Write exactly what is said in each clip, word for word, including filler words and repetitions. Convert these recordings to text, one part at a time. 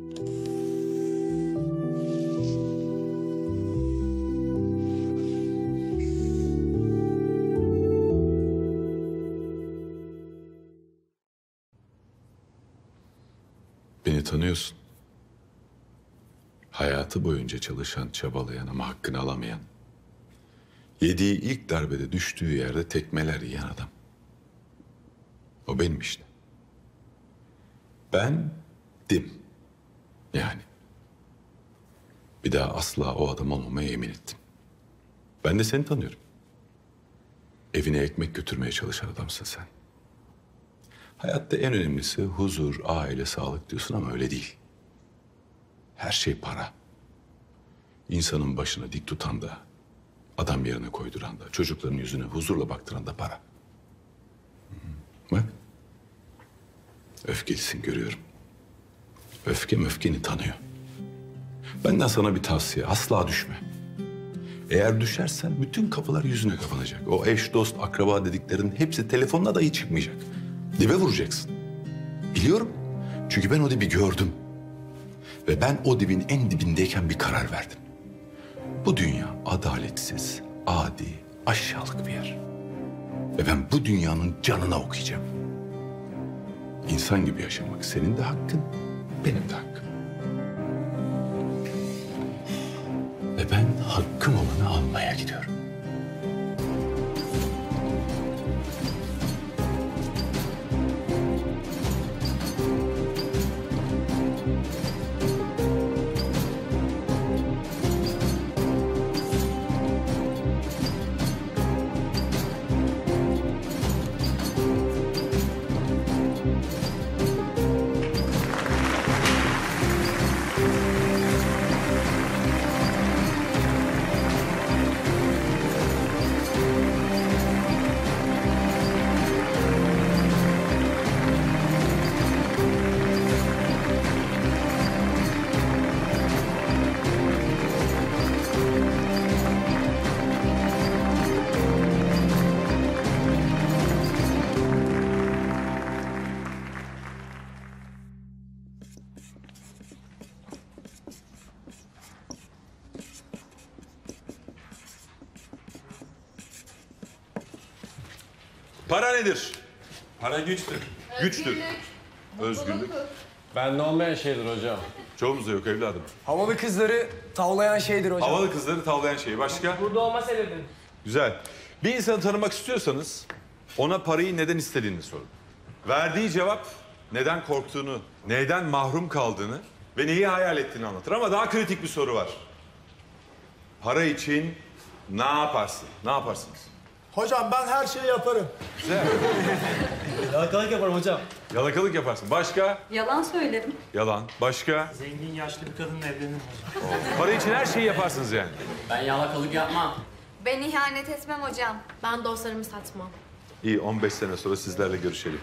Beni tanıyorsun. Hayatı boyunca çalışan, çabalayan ama hakkını alamayan, yediği ilk darbede düştüğü yerde tekmeler yiyen adam. O benim işte. Bendim. Yani. Bir daha asla o adam olmamaya yemin ettim. Ben de seni tanıyorum. Evine ekmek götürmeye çalışan adamsın sen. Hayatta en önemlisi huzur, aile, sağlık diyorsun ama öyle değil. Her şey para. İnsanın başına dik tutan da, adam yerine koyduran da, çocukların yüzüne huzurla baktıran da para. Bak. Öfkelisin görüyorum. Öfke öfkeni tanıyor. Benden sana bir tavsiye, asla düşme. Eğer düşersen bütün kapılar yüzüne kapanacak. O eş, dost, akraba dediklerin hepsi telefonla dahi çıkmayacak. Dibe vuracaksın. Biliyorum. Çünkü ben o dibi gördüm. Ve ben o dibin en dibindeyken bir karar verdim. Bu dünya adaletsiz, adi, aşağılık bir yer. Ve ben bu dünyanın canına okuyacağım. İnsan gibi yaşamak senin de hakkın, benim de hakkım. Ve ben hakkım olanı almaya gidiyorum. Para nedir? Para güçtür. Özgürlük. Güçtür. Özgürlük. Bende olmayan şeydir hocam. Çoğumuzda yok evladım. Havalı kızları tavlayan şeydir hocam. Havalı kızları tavlayan şey. Başka? Burada olma sebebin. Güzel. Bir insanı tanımak istiyorsanız ona parayı neden istediğini sorun. Verdiği cevap neden korktuğunu, neyden mahrum kaldığını ve neyi hayal ettiğini anlatır. Ama daha kritik bir soru var. Para için ne yaparsın? Ne yaparsınız? Hocam ben her şeyi yaparım. Güzel. Yalakalık yaparım hocam. Yalakalık yaparsın. Başka? Yalan söylerim. Yalan. Başka? Zengin yaşlı bir kadınla evlenirim hocam. Para için her şeyi yaparsınız yani. Ben yalakalık yapmam. Ben ihanet etmem hocam. Ben dostlarımı satmam. İyi, on beş sene sonra sizlerle görüşelim.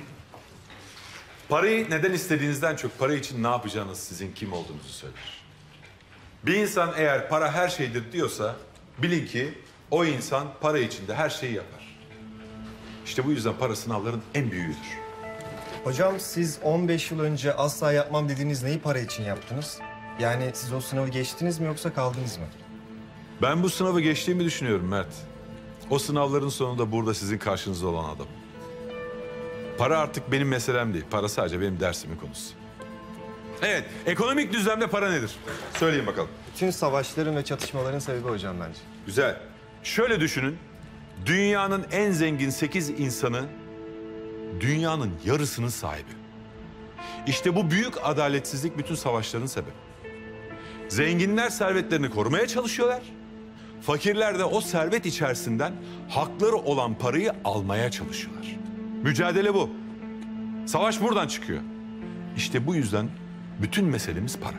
Parayı neden istediğinizden çok para için ne yapacağınız sizin kim olduğunuzu söyler. Bir insan eğer para her şeydir diyorsa bilin ki o insan para için de her şeyi yapar. İşte bu yüzden para sınavların en büyüğüdür. Hocam siz on beş yıl önce asla yapmam dediğiniz neyi para için yaptınız? Yani siz o sınavı geçtiniz mi yoksa kaldınız mı? Ben bu sınavı geçtiğimi düşünüyorum Mert. O sınavların sonunda burada sizin karşınızda olan adam. Para artık benim meselem değil. Para sadece benim dersimin konusu. Evet, ekonomik düzlemde para nedir? Söyleyin bakalım. Bütün savaşların ve çatışmaların sebebi hocam bence. Güzel. Şöyle düşünün. Dünyanın en zengin sekiz insanı dünyanın yarısının sahibi. İşte bu büyük adaletsizlik bütün savaşların sebebi. Zenginler servetlerini korumaya çalışıyorlar. Fakirler de o servet içerisinden hakları olan parayı almaya çalışıyorlar. Mücadele bu. Savaş buradan çıkıyor. İşte bu yüzden bütün meselemiz para.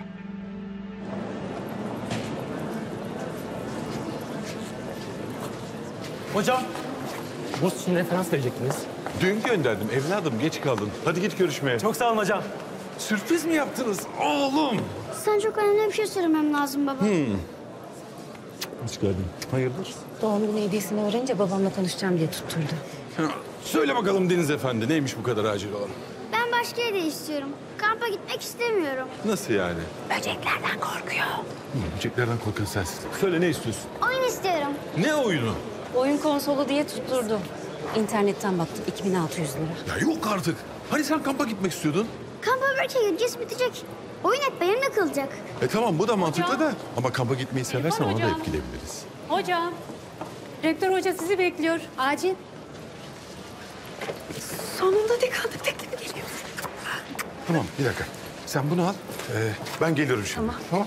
Hocam, burs için referans verecektiniz. Dün gönderdim evladım, geç kaldın. Hadi git görüşmeye. Çok sağ olun hocam. Sürpriz mi yaptınız oğlum? Sana çok önemli bir şey söylemem lazım baba. Hmm. Hoş geldin. Hayırdır? Doğum günü hediyesini öğrenince babamla konuşacağım diye tutturdu. Ha, söyle bakalım Deniz Efendi, neymiş bu kadar acil olan? Ben başka yere istiyorum. Kamp kampa gitmek istemiyorum. Nasıl yani? Böceklerden korkuyor. Hı, böceklerden korkan sensin. Söyle ne istiyorsun? Oyun istiyorum. Ne oyunu? Oyun konsolu diye tutturdu. İnternetten baktım iki bin altı yüz lira. Ya yok artık. Hani sen kampa gitmek istiyordun? Kampa belki gideceğiz bitecek. Oyun hep benimle kalacak. E tamam bu da mantıklı da. Ama kampa gitmeyi seversen ona da hocam. etkileyebiliriz. Hocam, rektör hoca sizi bekliyor. Acil. Sonunda dekanlık teklifi geliyor. Tamam bir dakika. Sen bunu al. Ee, ben geliyorum şimdi. Tamam. Tamam.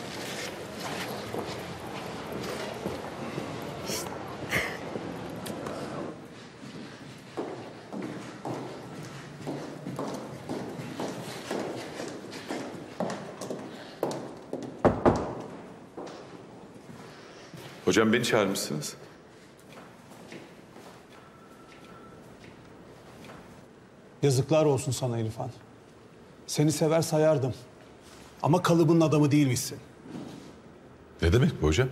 Hocam beni çağırmışsınız. Yazıklar olsun sana İrfan. Seni sever sayardım. Ama kalıbının adamı değilmişsin. Ne demek bu hocam?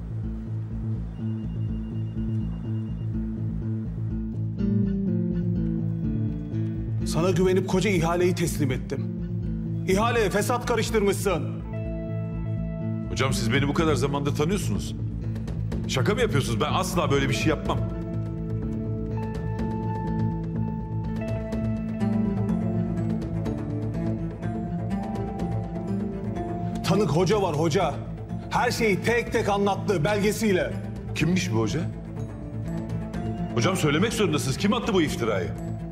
Sana güvenip koca ihaleyi teslim ettim. İhaleye fesat karıştırmışsın. Hocam siz beni bu kadar zamandır tanıyorsunuz. Şaka mı yapıyorsunuz? Ben asla böyle bir şey yapmam. Tanık hoca var hoca. Her şeyi tek tek anlattı belgesiyle. Kimmiş bu hoca? Hocam söylemek zorundasınız. Kim attı bu iftirayı?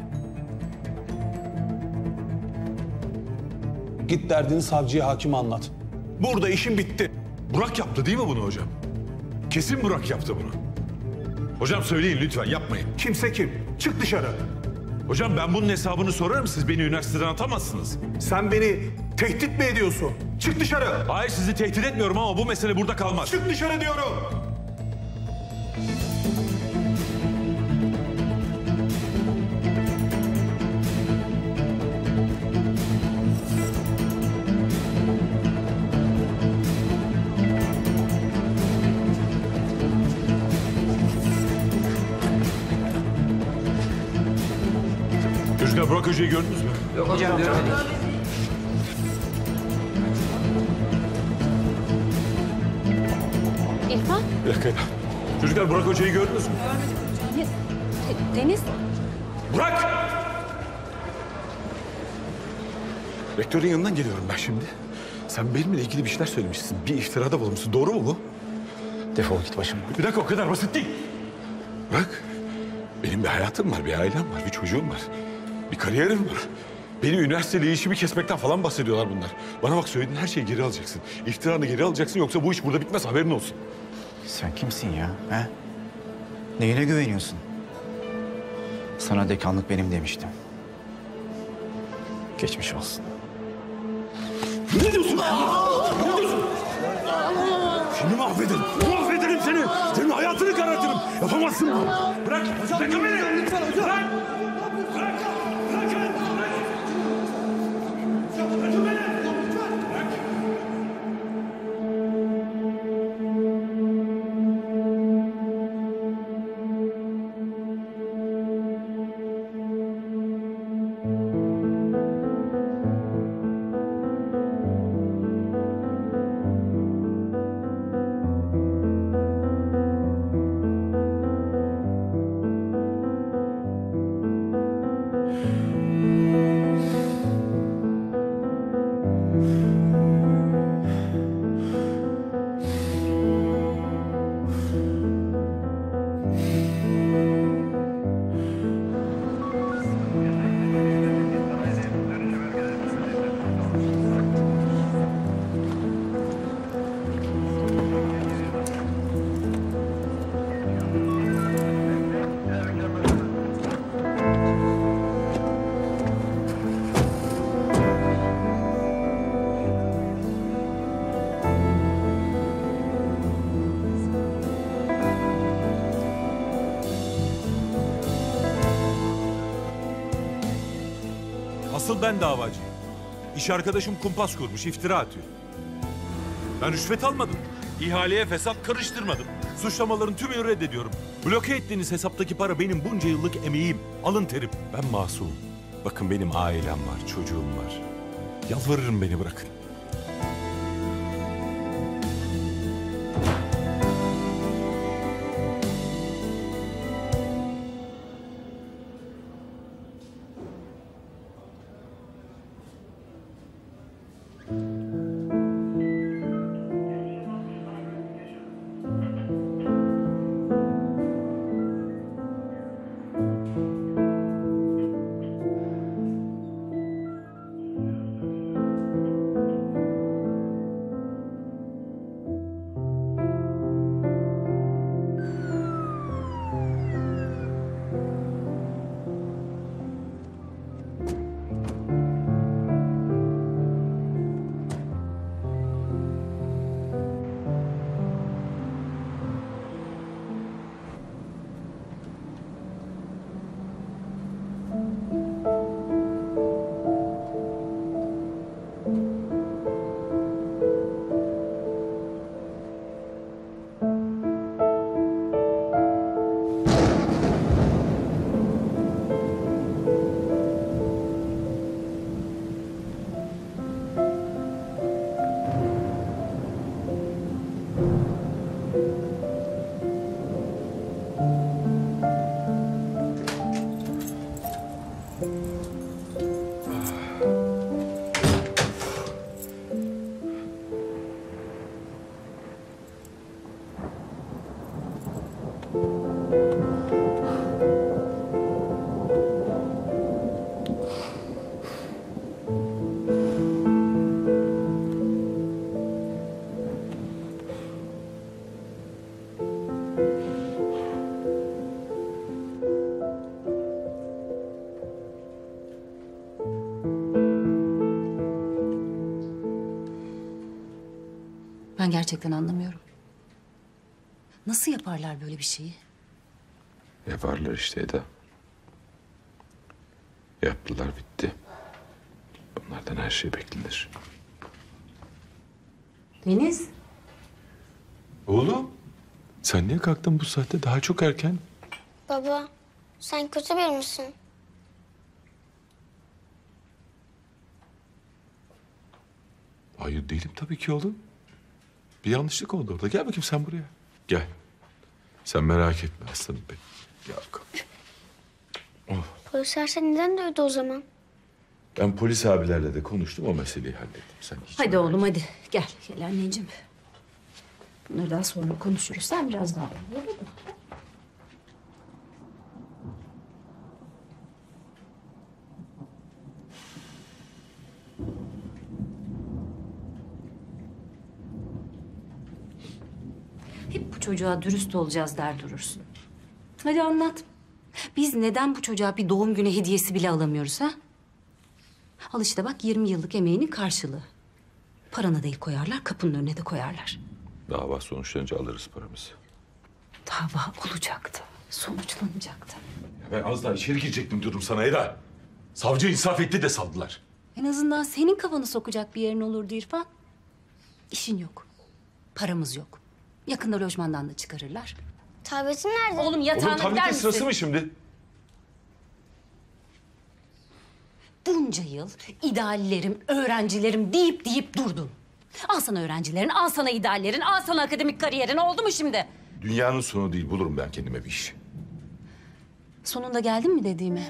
Git derdini savcıya, hakime anlat. Burada işin bitti. Burak yaptı değil mi bunu hocam? Kesin Burak yaptı bunu. Hocam söyleyin lütfen yapmayın. Kimse kim? Çık dışarı. Hocam ben bunun hesabını sorarım. Siz beni üniversiteden atamazsınız. Sen beni tehdit mi ediyorsun? Çık dışarı. Hayır sizi tehdit etmiyorum ama bu mesele burada kalmaz. Çık dışarı diyorum. Çocuklar Burak Hoca'yı gördünüz mü? İrfan, Bir dakika ya. Çocuklar Burak Hoca'yı gördünüz mü? Deniz. De- Deniz. Burak! Rektörün yanından geliyorum ben şimdi. Sen benimle ilgili bir şeyler söylemişsin. Bir iftirada bulunmuşsun. Doğru mu bu? Defol git başımdan. Bir dakika o kadar basit değil. Bırak. Benim bir hayatım var, bir ailem var, bir çocuğum var. Bir kariyerim var. Benim üniversiteyle işimi kesmekten falan bahsediyorlar bunlar. Bana bak söylediğin her şeyi geri alacaksın. İftiranı geri alacaksın yoksa bu iş burada bitmez haberin olsun. Sen kimsin ya? He? Neyine güveniyorsun? Sana dekanlık benim demiştim. Geçmiş olsun. Ne diyorsun? Ne diyorsun? Seni mahvederim. Mahvederim seni. Senin hayatını karartırım. Yapamazsın bunu. Bırak. Bırakın beni. Lütfen hocam. Bırak. Bırak. Bırakın. Bırakın beni. Bırak. Asıl ben davacıyım. İş arkadaşım kumpas kurmuş, iftira atıyor. Ben rüşvet almadım. İhaleye fesat karıştırmadım. Suçlamaların tümünü reddediyorum. Bloke ettiğiniz hesaptaki para benim bunca yıllık emeğim, alın terim. Ben masumum. Bakın benim ailem var, çocuğum var. Yalvarırım beni bırakın. Ben gerçekten anlamıyorum. Nasıl yaparlar böyle bir şeyi? Yaparlar işte Eda. Yaptılar, bitti. Onlardan her şey beklenir. Deniz. Oğlum, sen niye kalktın bu saatte? Daha çok erken. Baba, sen kötü biri misin? Hayır değilim tabii ki oğlum. Bir yanlışlık oldu orada. Gel bakayım sen buraya. Gel. Sen merak etme aslanım benim. Gel bakalım. Oh. Polisler seni neden dövdü o zaman? Ben polis abilerle de konuştum, o meseleyi hallettim. Sen hiç Hadi oğlum hadi. Gel. Gel anneciğim. Bunları daha sonra konuşuruz. Sen biraz daha. Olur mu? Hep bu çocuğa dürüst olacağız der durursun. Hadi anlat. Biz neden bu çocuğa bir doğum günü hediyesi bile alamıyoruz ha? Al işte bak yirmi yıllık emeğinin karşılığı. Paranı değil koyarlar, kapının önüne de koyarlar. Dava sonuçlanınca alırız paramızı. Dava olacaktı, sonuçlanacaktı. Ya ben az daha içeri girecektim diyorum sana Eda. Savcı insaf etti de saldılar. En azından senin kafanı sokacak bir yerin olurdu İrfan. İşin yok, paramız yok. Yakında lojmandan da çıkarırlar. Tabletin nerede? Oğlum yatağına Oğlum gider tabletin misin? sırası mı şimdi? Bunca yıl ideallerim, öğrencilerim deyip deyip durdun. Al sana öğrencilerin, al sana ideallerin, al sana akademik kariyerin. Oldu mu şimdi? Dünyanın sonu değil, bulurum ben kendime bir iş. Sonunda geldin mi dediğime?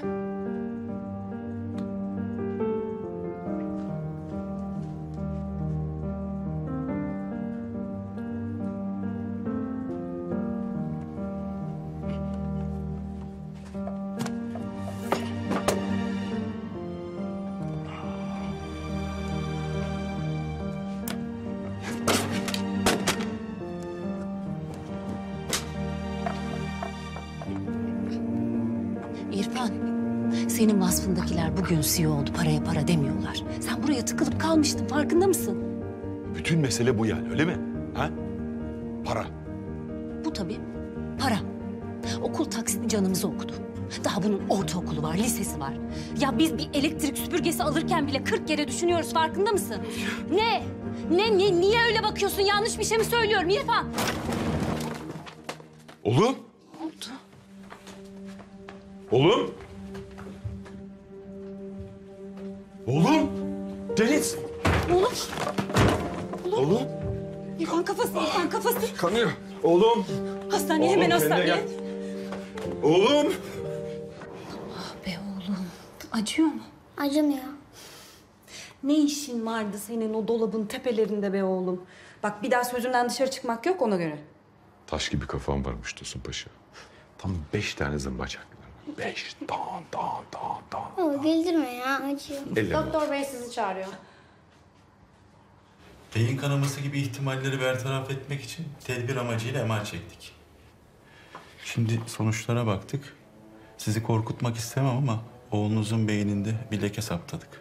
İrfan, senin vasfındakiler bugün C E O oldu, paraya para demiyorlar. Sen buraya tıkılıp kalmıştın, farkında mısın? Bütün mesele bu yani, öyle mi? Ha? Para. Bu tabii, para. Okul taksidi canımızı okudu. Daha bunun ortaokulu var, lisesi var. Ya biz bir elektrik süpürgesi alırken bile kırk kere düşünüyoruz, farkında mısın? Ne? Ne, ne, niye öyle bakıyorsun? Yanlış bir şey mi söylüyorum İrfan? Oğlum. Ne oldu? Oğlum. Oğlum. Deniz! Oğlum. Oğlum! İrfan kafası, İrfan kafası. Kanıyor. Oğlum! Hastaneye, Oğlum, hemen kendine hastaneye. gel. Oğlum! Be oğlum. Acıyor mu? Acımıyor. Ne işin vardı senin o dolabın tepelerinde be oğlum? Bak bir daha sözünden dışarı çıkmak yok ona göre. Taş gibi kafam varmış Tosun Paşa. Tam beş tane zımbacaklar. Beş. Dan, dan, dan, dan. Baba güldürme ya, acıyor. Elleme. Doktor bey sizi çağırıyor. Beyin kanaması gibi ihtimalleri bertaraf etmek için tedbir amacıyla M R çektik. Şimdi sonuçlara baktık. Sizi korkutmak istemem ama oğlunuzun beyninde bir leke saptadık.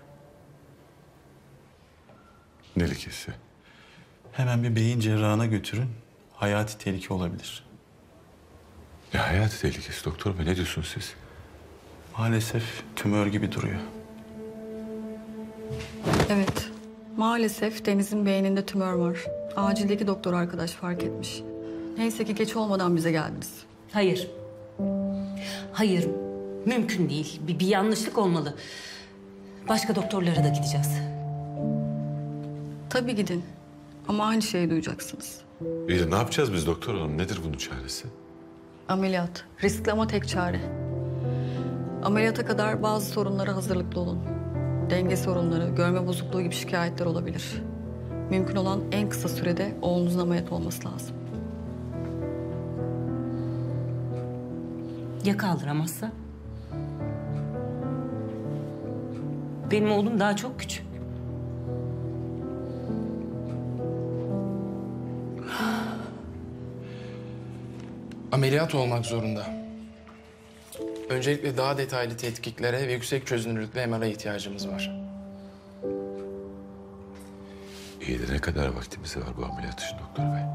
Ne lekesi? Hemen bir beyin cerrahına götürün. Hayati tehlike olabilir. Ne hayati tehlikesi doktor bey? Ne diyorsunuz siz? Maalesef tümör gibi duruyor. Evet. Maalesef Deniz'in beyninde tümör var. Acildeki doktor arkadaş fark etmiş. Neyse ki geç olmadan bize geldiniz. Hayır. Hayır. Mümkün değil. Bir, bir yanlışlık olmalı. Başka doktorlara da gideceğiz. Tabii gidin. Ama aynı şeyi duyacaksınız. İyi de ne yapacağız biz doktor hanım? Nedir bunun çaresi? Ameliyat. Riskli ama tek çare. Ameliyata kadar bazı sorunlara hazırlıklı olun. Denge sorunları, görme bozukluğu gibi şikayetler olabilir. Mümkün olan en kısa sürede oğlunuzun ameliyat olması lazım. Ya kaldıramazsa? Benim oğlum daha çok küçük. Ameliyat olmak zorunda. Öncelikle daha detaylı tetkiklere ve yüksek çözünürlüklü M R'a ihtiyacımız var. İyi de ne kadar vaktimiz var bu ameliyat için doktor bey?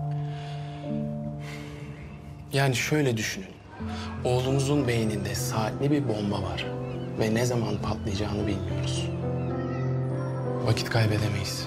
Yani şöyle düşünün. Oğlunuzun beyninde saatli bir bomba var. Ve ne zaman patlayacağını bilmiyoruz. Vakit kaybedemeyiz.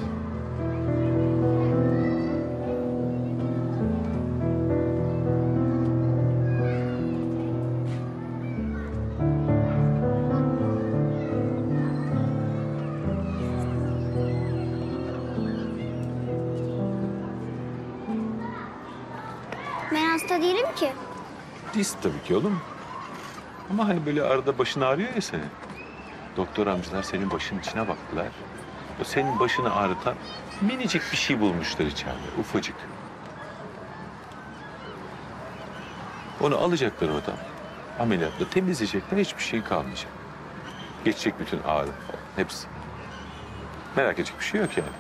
Ben hasta değilim ki. Değilsin tabii ki oğlum. Ama hani böyle arada başın ağrıyor ya senin. Doktor amcalar senin başının içine baktılar. O senin başını ağrıtan minicik bir şey bulmuşlar içeride. Ufacık. Onu alacaklar oradan. Ameliyatla temizleyecekler. Hiçbir şey kalmayacak. Geçecek bütün ağrı falan. Hepsi. Merak edecek bir şey yok yani.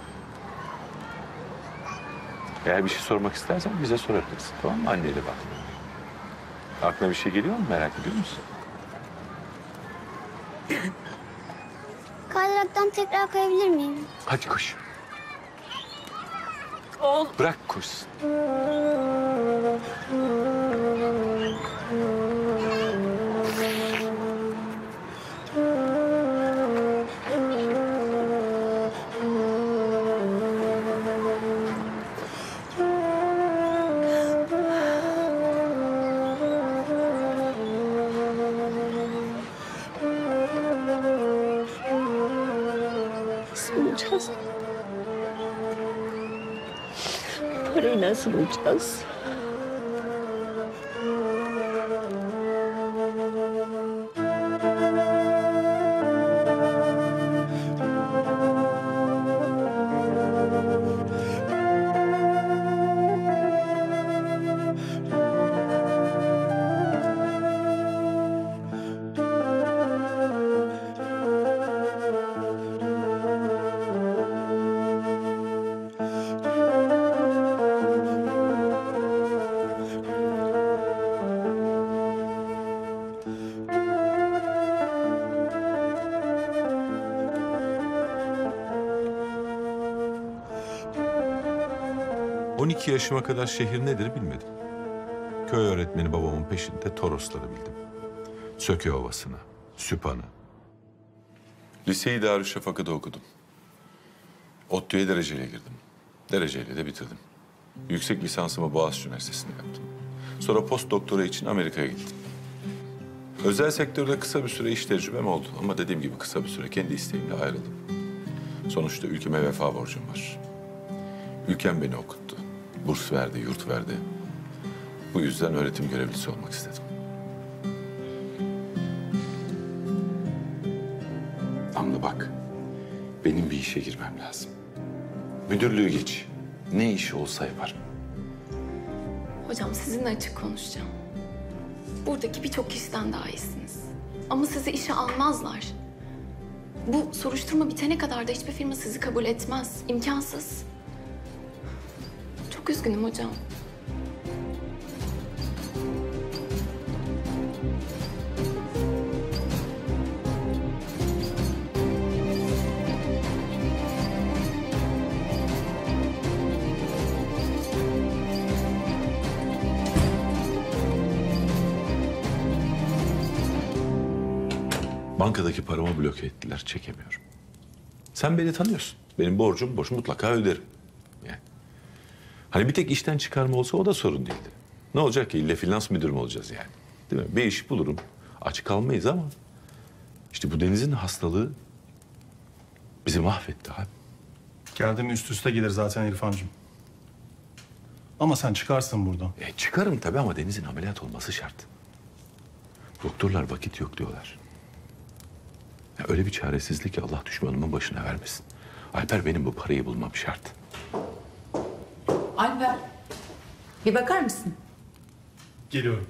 Eğer bir şey sormak istersen bize sorabilirsin. Tamam mı? Anneyle bak. Aklına bir şey geliyor mu? Merak ediyor musun? Kaydıraktan tekrar kayabilir miyim? Hadi koş. Oğlum. Bırak koşsun. Bulacağız. Parayı nasıl bulacağız? on iki yaşıma kadar şehir nedir bilmedim. Köy öğretmeni babamın peşinde Torosları bildim. Söke Ovası'nı, Süphan'ı. Liseyi Darüşşafaka'da okudum. ODTÜ'ye dereceyle girdim. Dereceyle de bitirdim. Yüksek lisansımı Boğaziçi Üniversitesi'nde yaptım. Sonra post doktora için Amerika'ya gittim. Özel sektörde kısa bir süre iş tecrübem oldu. Ama dediğim gibi kısa bir süre kendi isteğimle ayrıldım. Sonuçta ülkeme vefa borcum var. Ülkem beni okuttu. Burs verdi, yurt verdi. Bu yüzden öğretim görevlisi olmak istedim. Damla bak, benim bir işe girmem lazım. Müdürlüğü geç. Ne iş olsa yaparım. Hocam sizinle açık konuşacağım. Buradaki birçok kişiden daha iyisiniz. Ama sizi işe almazlar. Bu soruşturma bitene kadar da hiçbir firma sizi kabul etmez. İmkansız. Çok üzgünüm hocam. Bankadaki paramı bloke ettiler, çekemiyorum. Sen beni tanıyorsun. Benim borcum boş, mutlaka öderim. Yani. Hani bir tek işten çıkarma olsa o da sorun değildi. Ne olacak ki? İlle finans müdürü mü olacağız yani? Değil mi? Bir iş bulurum. Aç kalmayız ama... işte bu Deniz'in hastalığı bizi mahvetti abi. Geldi mi üst üste gelir zaten İrfancığım. Ama sen çıkarsın buradan. E, çıkarım tabii ama Deniz'in ameliyat olması şart. Doktorlar vakit yok diyorlar. Ya öyle bir çaresizlik ki Allah düşmanımın başına vermesin. Alper, benim bu parayı bulmam şart. Alper, bir bakar mısın? Geliyorum.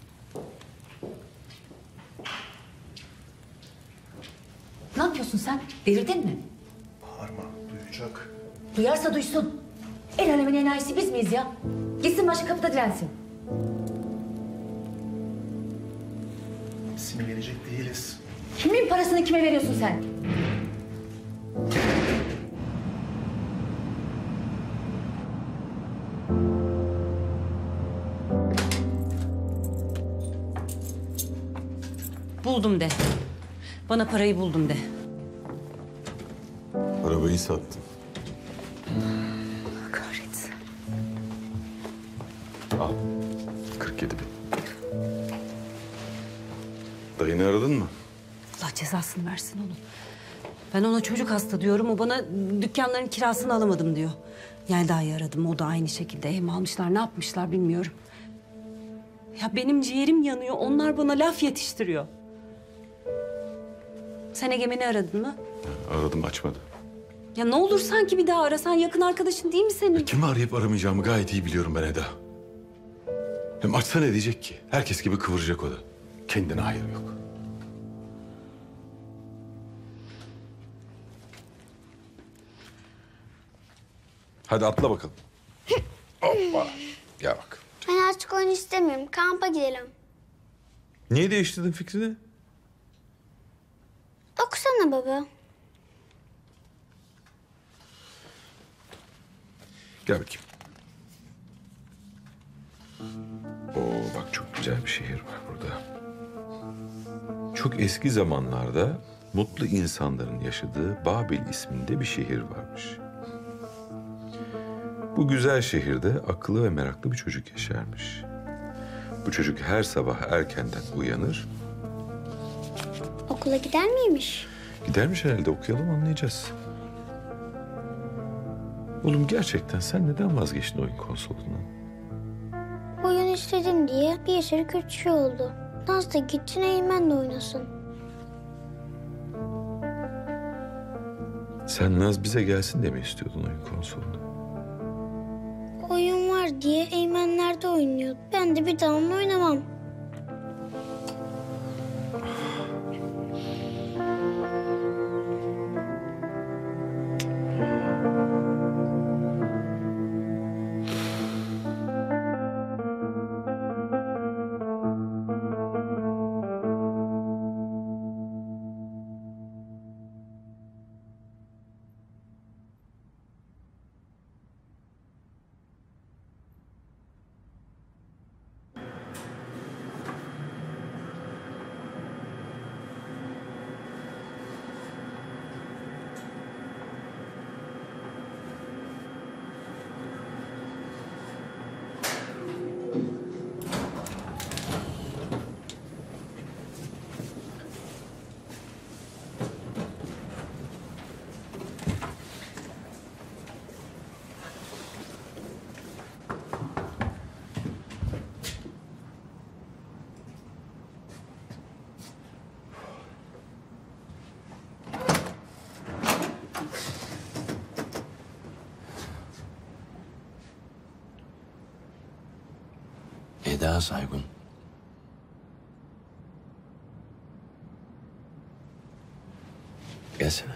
Ne yapıyorsun sen? Delirdin mi? Bağırma, duyacak. Duyarsa duysun. El alemin enayisi biz miyiz ya? Gitsin başka kapıda dirensin. Hepsini verecek değiliz. Kimin parasını kime veriyorsun sen? Buldum de. Bana parayı buldum de. Arabayı sattım. Kahretsin. Al. kırk yedi bin. Dayını aradın mı? Allah cezasını versin onun. Ben ona çocuk hasta diyorum. O bana dükkanların kirasını alamadım diyor. Yelda'yı aradım. O da aynı şekilde ev mi almışlar, ne yapmışlar bilmiyorum. Ya benim ciğerim yanıyor. Onlar bana laf yetiştiriyor. Sen Egemen'i aradın mı? Aradım, açmadı. Ya ne olur sanki bir daha arasan, yakın arkadaşın değil mi senin? Kimi arayıp aramayacağımı gayet iyi biliyorum ben Eda. Hem açsa ne diyecek ki? Herkes gibi kıvıracak o da. Kendine hayır yok. Hadi atla bakalım. Hoppa. Gel bak. Ben artık oyun istemiyorum. Kampa gidelim. Niye değiştirdin fikrini? Okusana baba. Gel bakayım. Oo, bak çok güzel bir şehir var burada. Çok eski zamanlarda mutlu insanların yaşadığı Babil isminde bir şehir varmış. Bu güzel şehirde akıllı ve meraklı bir çocuk yaşarmış. Bu çocuk her sabah erkenden uyanır. Okula gider miymiş? Gidermiş herhalde, okuyalım anlayacağız. Oğlum gerçekten sen neden vazgeçtin oyun konsolundan? Oyun istedim diye bir sürü kötü şey oldu. Naz da gitsin Eymen de oynasın. Sen Naz bize gelsin diye mi istiyordun oyun konsolunu? Oyun var diye Eymenler'de oynuyor. Ben de bir daha onunla oynamam. Eda Saygun. Gelsene.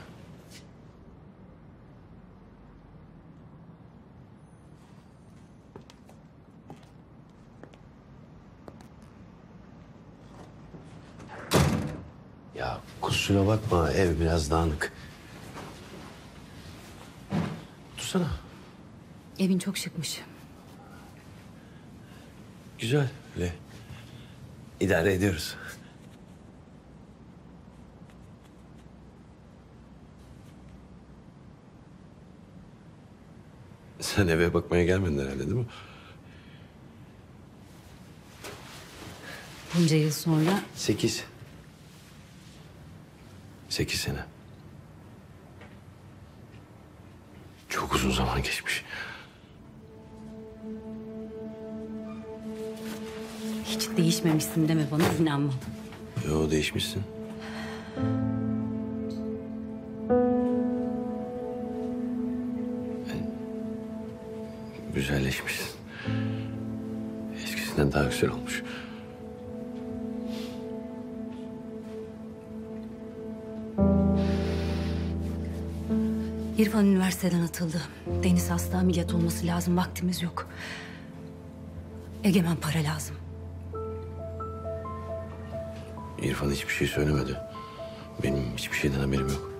Ya kusura bakma, ev biraz dağınık. Dursana. Evin çok şıkmış. Güzel. Öyle idare ediyoruz. Sen eve bakmaya gelmedin herhalde, değil mi? Bunca yıl sonra Sekiz. Sekiz sene. Çok uzun zaman geçmiş. hiç değişmemişsin deme bana, inanmam. Yo, değişmişsin. Yani, güzelleşmişsin. Eskisinden daha güzel olmuş. İrfan üniversiteden atıldı. Deniz hasta, ameliyat olması lazım. Vaktimiz yok. Egemen para lazım. İrfan hiçbir şey söylemedi. Benim hiçbir şeyden haberim yok.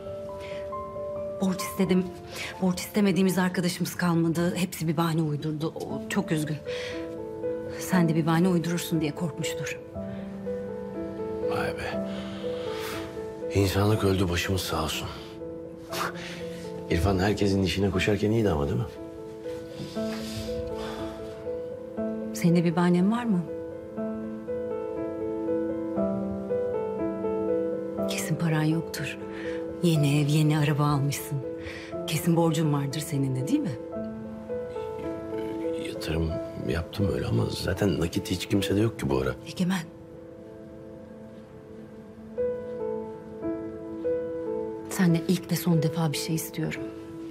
Borç istedim. Borç istemediğimiz arkadaşımız kalmadı. Hepsi bir bahane uydurdu. O çok üzgün. Sen de bir bahane uydurursun diye korkmuştur. Vay be. İnsanlık öldü, başımız sağ olsun. İrfan herkesin işine koşarken iyiydi ama, değil mi? Senin de bir bahanen var mı? Kesin paran yoktur. Yeni ev, yeni araba almışsın. Kesin borcun vardır senin de, değil mi? Yatırım yaptım öyle ama zaten nakit hiç kimsede yok ki bu ara. Egemen. Senden ilk ve son defa bir şey istiyorum.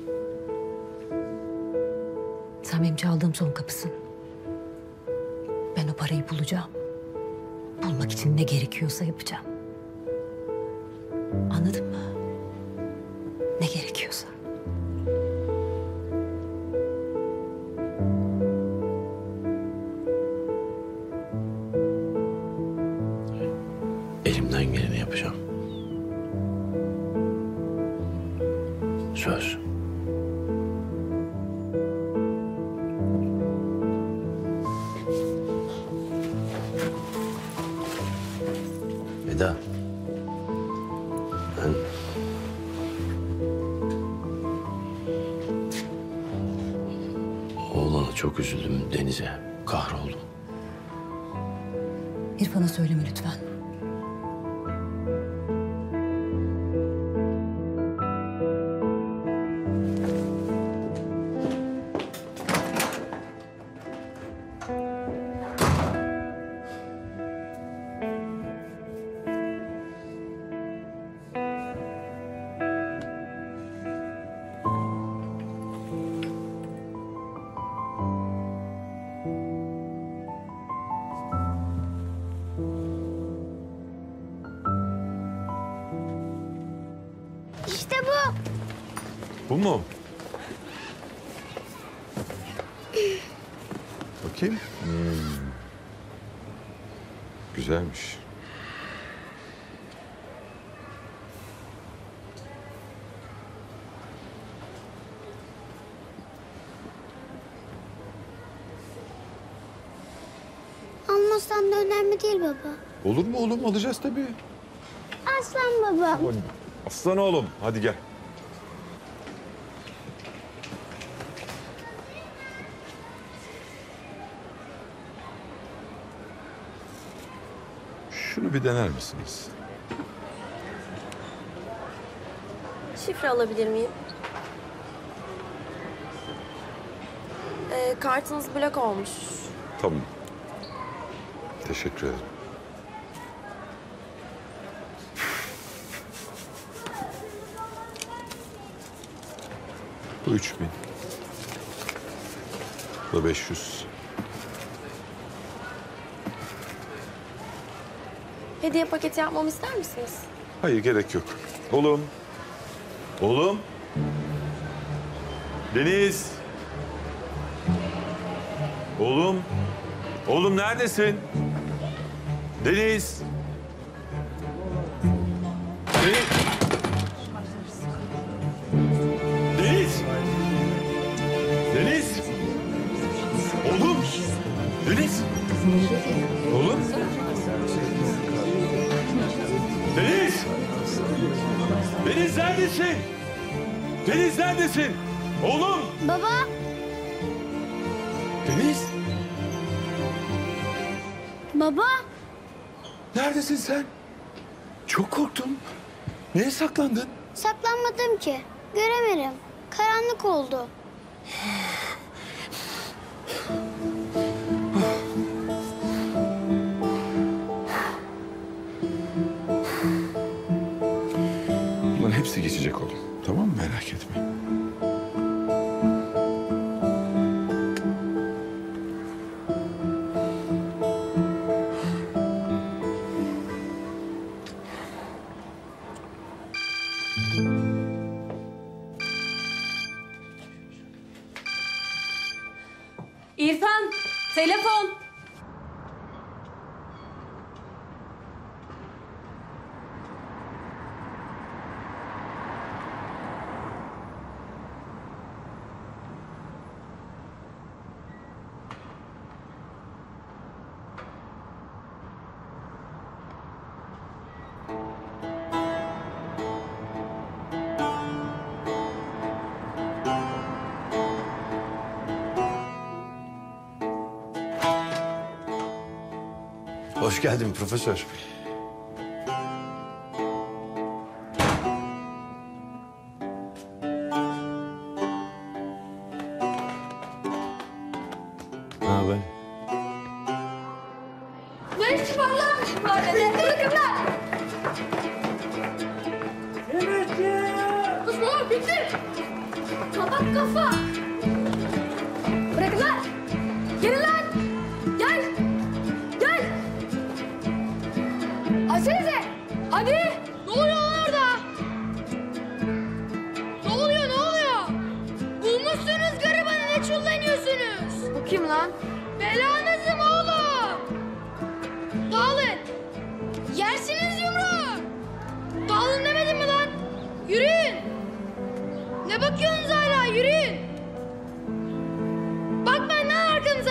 Sen benim çaldığım son kapısın. Ben o parayı bulacağım. Bulmak için ne gerekiyorsa yapacağım. Anladın mı? Ne gerekiyorsa. Elimden geleni yapacağım. Söz. Eda. Ben... Oğlana çok üzüldüm, Deniz'e. Kahroldum. İrfan'a söyleme lütfen. İşte bu. Bu mu? Bakayım. Hmm. Güzelmiş. Almasan da önemli değil baba. Olur mu oğlum? Alacağız tabii. Aslan babam. Aslan oğlum. Hadi gel. Şunu bir dener misiniz? Şifre alabilir miyim? Ee, kartınız blok olmuş. Tamam. Teşekkür ederim. Bu üç bin. Bu beş yüz. Hediye paketi yapmamı ister misiniz? Hayır, gerek yok. Oğlum. Oğlum. Deniz. Oğlum. Oğlum neredesin? Deniz. Deniz. Deniz. Deniz. Oğlum. Deniz. Oğlum. Deniz. Deniz neredesin? Deniz neredesin? Oğlum. Baba. Deniz. Baba. Neredesin sen? Çok korktum. Neye saklandın? Saklanmadım ki. Göremedim. Karanlık oldu. Bunların hepsi geçecek oğlum. Tamam mı? Merak etme. İrfan, telefon. Hoş geldin profesör. Ne haber? Ben çıparlar. Bırakın lan. Kız baba bitti. Kapat kafa. Bırakın lan. Gelin lan. Gel. Gel. Açsenize. Hadi. Ne oluyor lan orada? Ne oluyor ne oluyor? Bulmuşsunuz garibanı ne çullanıyorsunuz? Bu kim lan? Belanızım oğlum. Dağılın. Yersiniz yumruğu. Dağılın demedim mi lan? Yürüyün. Ne bakıyorsunuz hala? Yürüyün. Bakmayın lan arkanıza.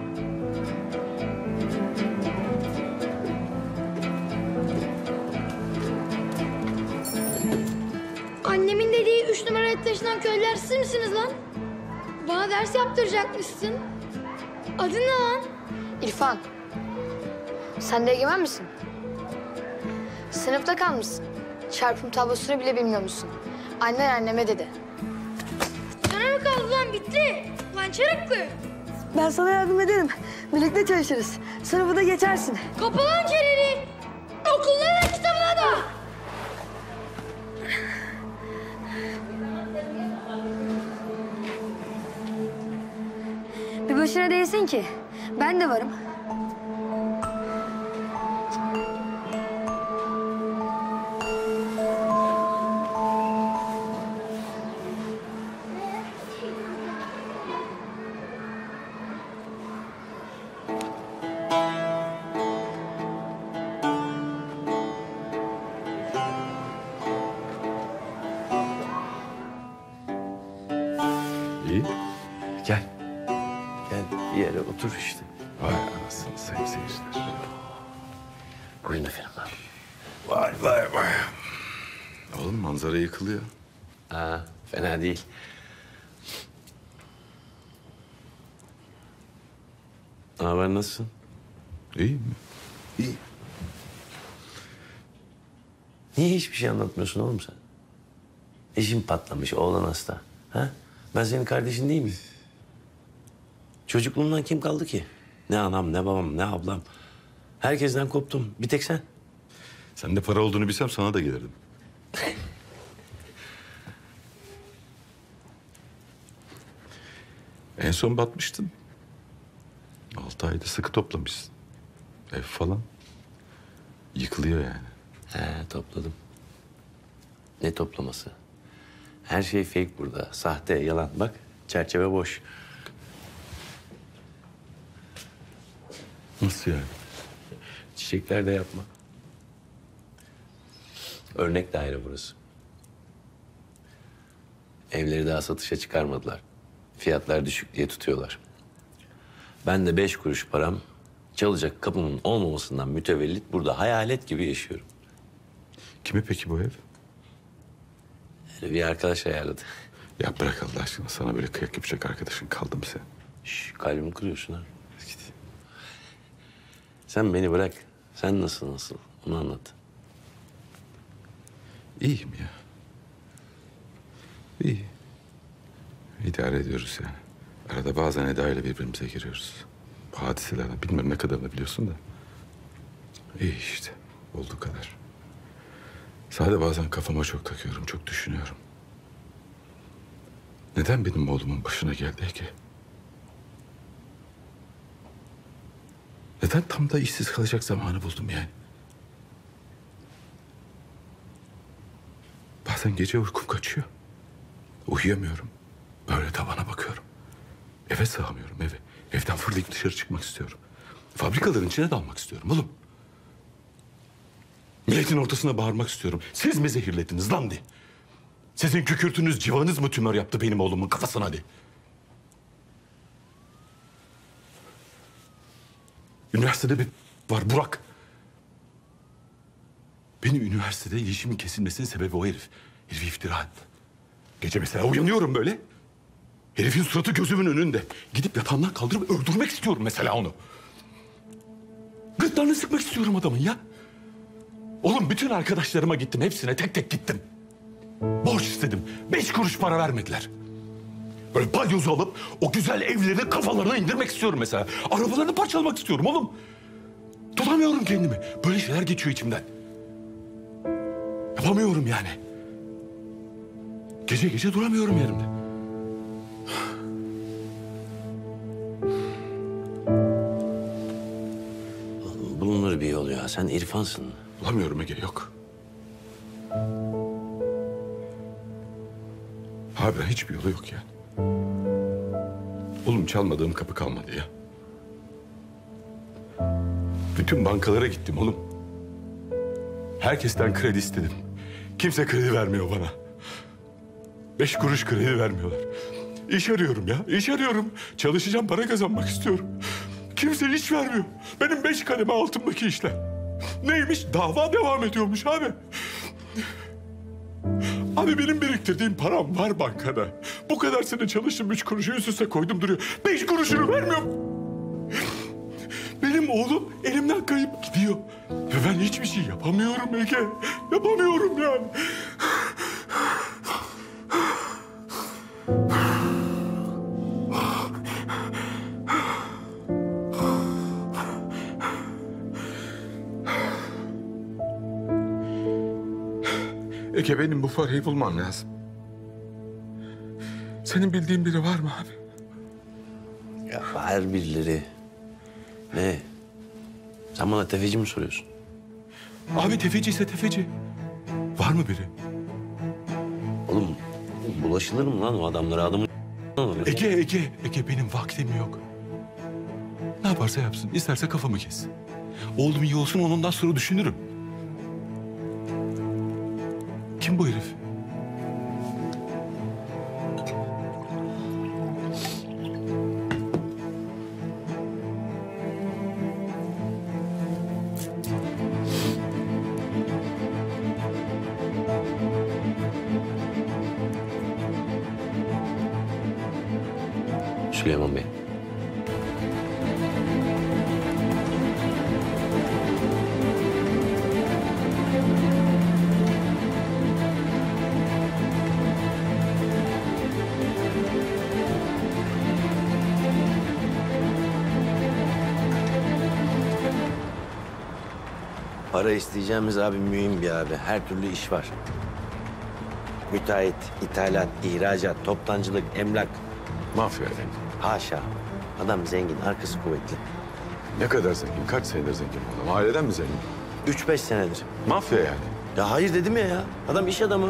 Annemin dediği üç numaraya taşınan köylüler siz misiniz lan? Bana ders yaptıracakmışsın. Adın ne lan? İrfan, sen de egemen misin? Sınıfta kalmışsın. Çarpım tablosunu bile bilmiyor musun? Annen anneme dedi. Sana mı kaldı lan bitti? Lan çarıklı. Ben sana yardım ederim. Birlikte çalışırız. Sınıfı da geçersin. Kapı lan çeneni. Okulların kitabına da. Bir başına değilsin ki. Ben de varım. İyi. Gel. Gel bir yere otur işte. Vay anasını sayın seyirciler. Buyurun efendim. Vay vay vay. Oğlum manzara yıkılıyor. Ha, fena değil. Ne haber, nasılsın? İyi mi? İyi. Niye hiçbir şey anlatmıyorsun oğlum sen? Eşim patlamış, oğlan hasta. Ha? Ben senin kardeşin değil miyim? Çocukluğumdan kim kaldı ki? Ne anam, ne babam, ne ablam. Herkesten koptum. Bir tek sen. Sende para olduğunu bilsem sana da gelirdim. En son batmıştın. Altı ayda sıkı toplamışsın. Ev falan. Yıkılıyor yani. He, topladım. Ne toplaması? Her şey fake burada. Sahte, yalan. Bak, çerçeve boş. Nasıl yani? Çiçekler de yapma. Örnek daire burası. Evleri daha satışa çıkarmadılar. Fiyatlar düşük diye tutuyorlar. Ben de beş kuruş param çalacak kapımın olmamasından mütevellit burada hayalet gibi yaşıyorum. Kime peki bu ev? Bir arkadaş ayarladı. Ya bırak Allah aşkına, sana böyle kıyak yapacak arkadaşın kaldı mı sen? Şş, kalbimi kırıyorsun ha. Git. Sen beni bırak. Sen nasıl nasıl? Onu anlat. İyiyim ya. İyi. İdare ediyoruz yani. Arada bazen Eda ile birbirimize giriyoruz. Hadiselerden bilmiyorum ne kadarını biliyorsun da. İyi işte. Olduğu kadar. Sadece bazen kafama çok takıyorum, çok düşünüyorum. Neden benim oğlumun başına geldi Ege? Neden tam da işsiz kalacak zamanı buldum yani? Bazen gece uykum kaçıyor. Uyuyamıyorum. Böyle tavana bakıyorum. Eve sığamıyorum eve. Evden fırlayıp dışarı çıkmak istiyorum. Fabrikaların içine dalmak istiyorum oğlum. Milletin ortasına bağırmak istiyorum. Siz mi zehirlediniz lan diye. Sizin kükürtünüz, civanız mı tümör yaptı benim oğlumun kafasına hadi. Üniversitede bir var Burak. Benim üniversitede ilişimin kesilmesinin sebebi o herif. Herifi iftira etti. Gece mesela uyanıyorum böyle. Herifin suratı gözümün önünde. Gidip yatağından kaldırıp öldürmek istiyorum mesela onu. Gırtlağını sıkmak istiyorum adamın ya. Oğlum bütün arkadaşlarıma gittim. Hepsine tek tek gittim. Borç istedim. Beş kuruş para vermediler. Böyle balyozu alıp o güzel evlerini kafalarına indirmek istiyorum mesela. Arabalarını parçalamak istiyorum oğlum. Tutamıyorum kendimi. Böyle şeyler geçiyor içimden. Yapamıyorum yani. Gece gece duramıyorum yerimde. Bulunur bir yol ya. Sen İrfansın. Bulamıyorum Ege, yok. Harbiden hiçbir yolu yok yani. Oğlum çalmadığım kapı kalmadı ya. Bütün bankalara gittim oğlum. Herkesten kredi istedim. Kimse kredi vermiyor bana. Beş kuruş kredi vermiyorlar. İş arıyorum ya, iş arıyorum. Çalışacağım, para kazanmak istiyorum. Kimse iş vermiyor. Benim beş kademe altımdaki işler. Neymiş? Dava devam ediyormuş abi. Abi benim biriktirdiğim param var bankada. Bu kadar sene çalıştım, üç kuruşu üst üste koydum duruyor. Beş kuruşunu vermiyorum. Benim oğlum elimden kayıp gidiyor. Ve ben hiçbir şey yapamıyorum Ege. Yapamıyorum yani. Ege, benim bu parayı bulmam lazım. Senin bildiğin biri var mı abi? Ya var birileri. Ne? Sen bana tefeci mi soruyorsun? Abi tefeci ise tefeci. Var mı biri? Oğlum bulaşılır mı lan o adamlara? Adamı Ege, Ege, Ege benim vaktim yok. Ne yaparsa yapsın. İsterse kafamı kes. Oğlum iyi olsun, ondan sonra düşünürüm. Kim bu herif? Süleyman Bey. Para isteyeceğimiz abi mühim bir abi. Her türlü iş var. Müteahhit, ithalat, ihracat, toptancılık, emlak. Mafya yani. Haşa. Adam zengin, arkası kuvvetli. Ne kadar zengin? Kaç senedir zengin bu adam? Aileden mi zengin? Üç beş senedir. Mafya yani. Ya hayır dedim ya ya. Adam iş adamı.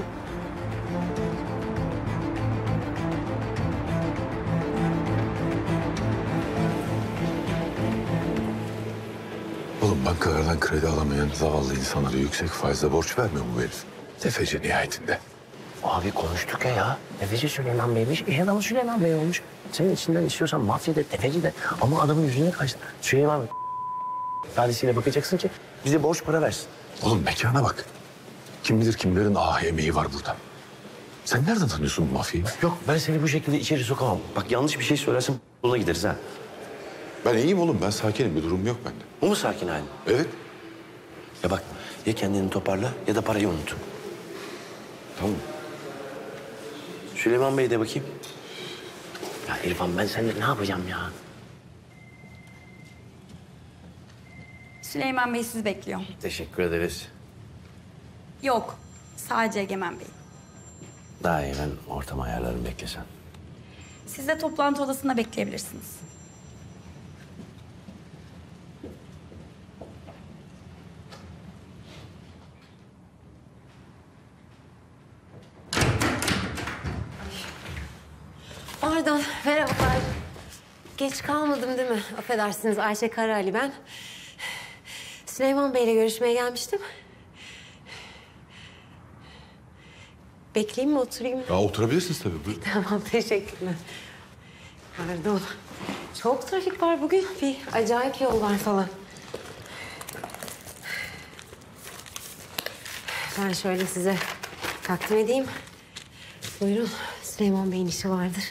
Oğlum bankalardan kredi alamayan zavallı insanlara yüksek faizle borç vermiyor mu bu herif? Tefeci nihayetinde. Abi konuştuk ya ya. Tefeci Süleyman Bey'miş, iş adamı Süleyman Bey olmuş. Senin içinden istiyorsan mafya de, tefeci de. Ama adamın yüzüne kaçtı. Süleyman Bey ifadesiyle bakacaksın ki bize borç para versin. Oğlum mekana bak. Kim bilir kimlerin ah emeği var burada. Sen nereden tanıyorsun bu mafyayı? Yok ben seni bu şekilde içeri sokamam. Bak yanlış bir şey söylersen buna gideriz ha. Ben iyiyim oğlum. Ben sakinim. Bir durum yok bende. Bu mu sakin halin? Evet. Ya bak ya kendini toparla ya da parayı unut. Tamam. Süleyman Bey de bakayım. Ya İrfan ben seninle ne yapacağım ya? Süleyman Bey sizi bekliyor. Teşekkür ederiz. Yok, sadece Egemen Bey. Daha iyi ben ortamı ayarlarım beklesen. Siz de toplantı odasında bekleyebilirsiniz. Pardon, merhabalar. Geç kalmadım değil mi? Affedersiniz, Ayşe Karali ben. Süleyman Bey'le görüşmeye gelmiştim. Bekleyeyim mi, oturayım mı? Ya oturabilirsiniz tabii. Buyurun. Tamam, teşekkürler. Pardon. Çok trafik var bugün. Bir acayip yol var falan. Ben şöyle size takdim edeyim. Buyurun, Süleyman Bey'in işi vardır.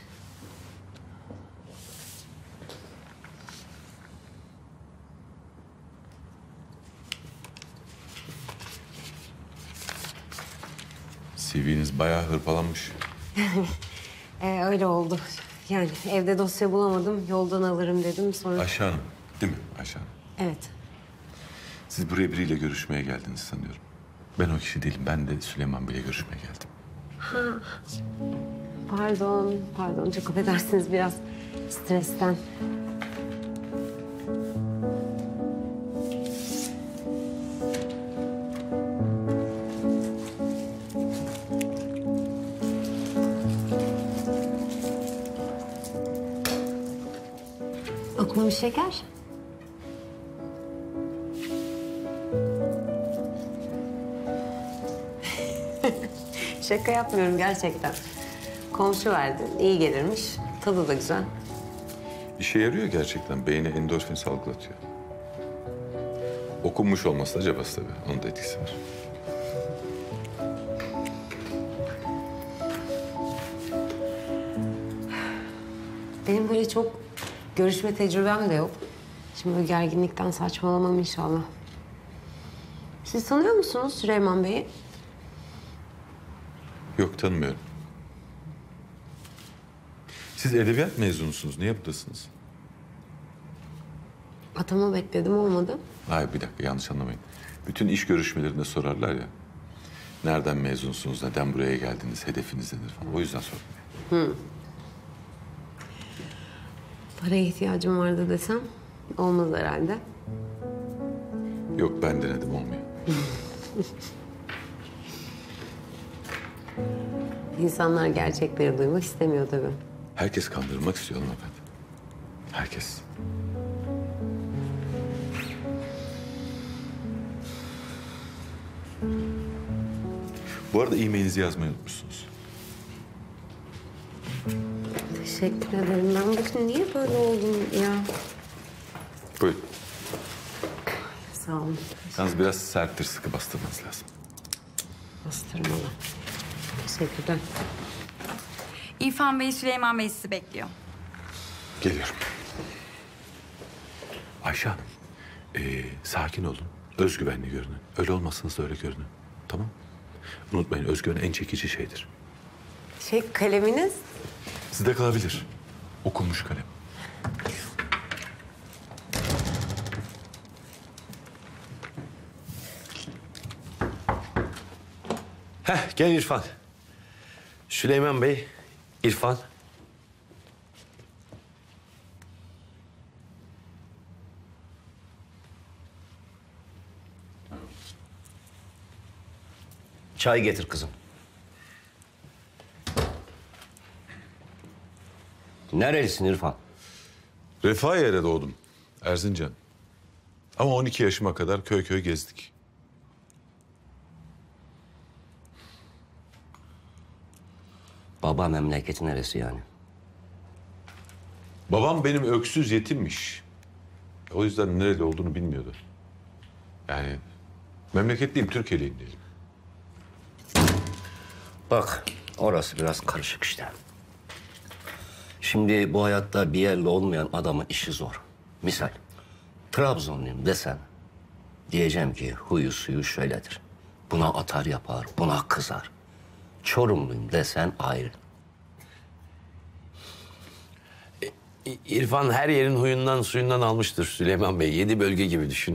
C V'niz bayağı hırpalanmış. ee, öyle oldu. Yani evde dosya bulamadım. Yoldan alırım dedim. Sonra... Ayşe Hanım, değil mi Ayşe Hanım? Evet. Siz buraya biriyle görüşmeye geldiniz sanıyorum. Ben o kişi değilim. Ben de Süleyman Bey'le görüşmeye geldim. Ha. Pardon, pardon. Çok affedersiniz biraz stresten. Okuma bir şeker. Şaka yapmıyorum gerçekten. Komşu verdi. İyi gelirmiş. Tadı da güzel. İşe yarıyor gerçekten. Beyne endorfin salgılatıyor. Okunmuş olması da cabası tabii. Onun da etkisi var. Benim böyle çok görüşme tecrübem de yok. Şimdi böyle gerginlikten saçmalamam inşallah. Siz tanıyor musunuz Süleyman Bey'i? Yok, tanımıyorum. Siz edebiyat mezunusunuz. Niye buradasınız? Atama bekledim, olmadı. Hayır, bir dakika, yanlış anlamayın. Bütün iş görüşmelerinde sorarlar ya. Nereden mezunsunuz, neden buraya geldiniz, hedefiniz nedir falan. O yüzden sordum. Hı. Paraya ihtiyacım vardı desem olmaz herhalde. Yok, ben denedim, olmuyor. İnsanlar gerçekleri duymak istemiyor tabii. Herkes kandırılmak istiyor hanımefendi. Herkes. Bu arada e-mailinizi yazmayı unutmuşsunuz. Teşekkür ederim. Ben bugün niye böyle oldum ya? Buyurun. Sağ olun. Yalnız biraz serttir, sıkı bastırmanız lazım. Bastırmalı. Teşekkürler. İrfan Bey, Süleyman Bey sizi bekliyor. Geliyorum. Ayşe Hanım, ee, sakin olun. Özgüvenli görünün. Öyle olmazsanız da öyle görünün. Tamam? Unutmayın, özgüven en çekici şeydir. Şey, kaleminiz? Sizde kalabilir. Okunmuş kalem. Heh, gel İrfan. Süleyman Bey, İrfan. Çay getir kızım. Nerelisin İrfan? Refahiye'de doğdum. Erzincan. Ama on iki yaşıma kadar köy köy gezdik. Baba memleketi neresi yani? Babam benim öksüz yetimmiş. O yüzden nereli olduğunu bilmiyordu. Yani memleketliyim, Türkiye'liyim diyelim. Bak, orası biraz karışık işte. Şimdi bu hayatta bir yerli olmayan adamın işi zor. Misal, Trabzonluyum desen, diyeceğim ki huyu suyu şöyledir. Buna atar yapar, buna kızar. Çorumluyum desen ayrı. İ- İrfan her yerin huyundan suyundan almıştır Süleyman Bey. Yedi bölge gibi düşünün.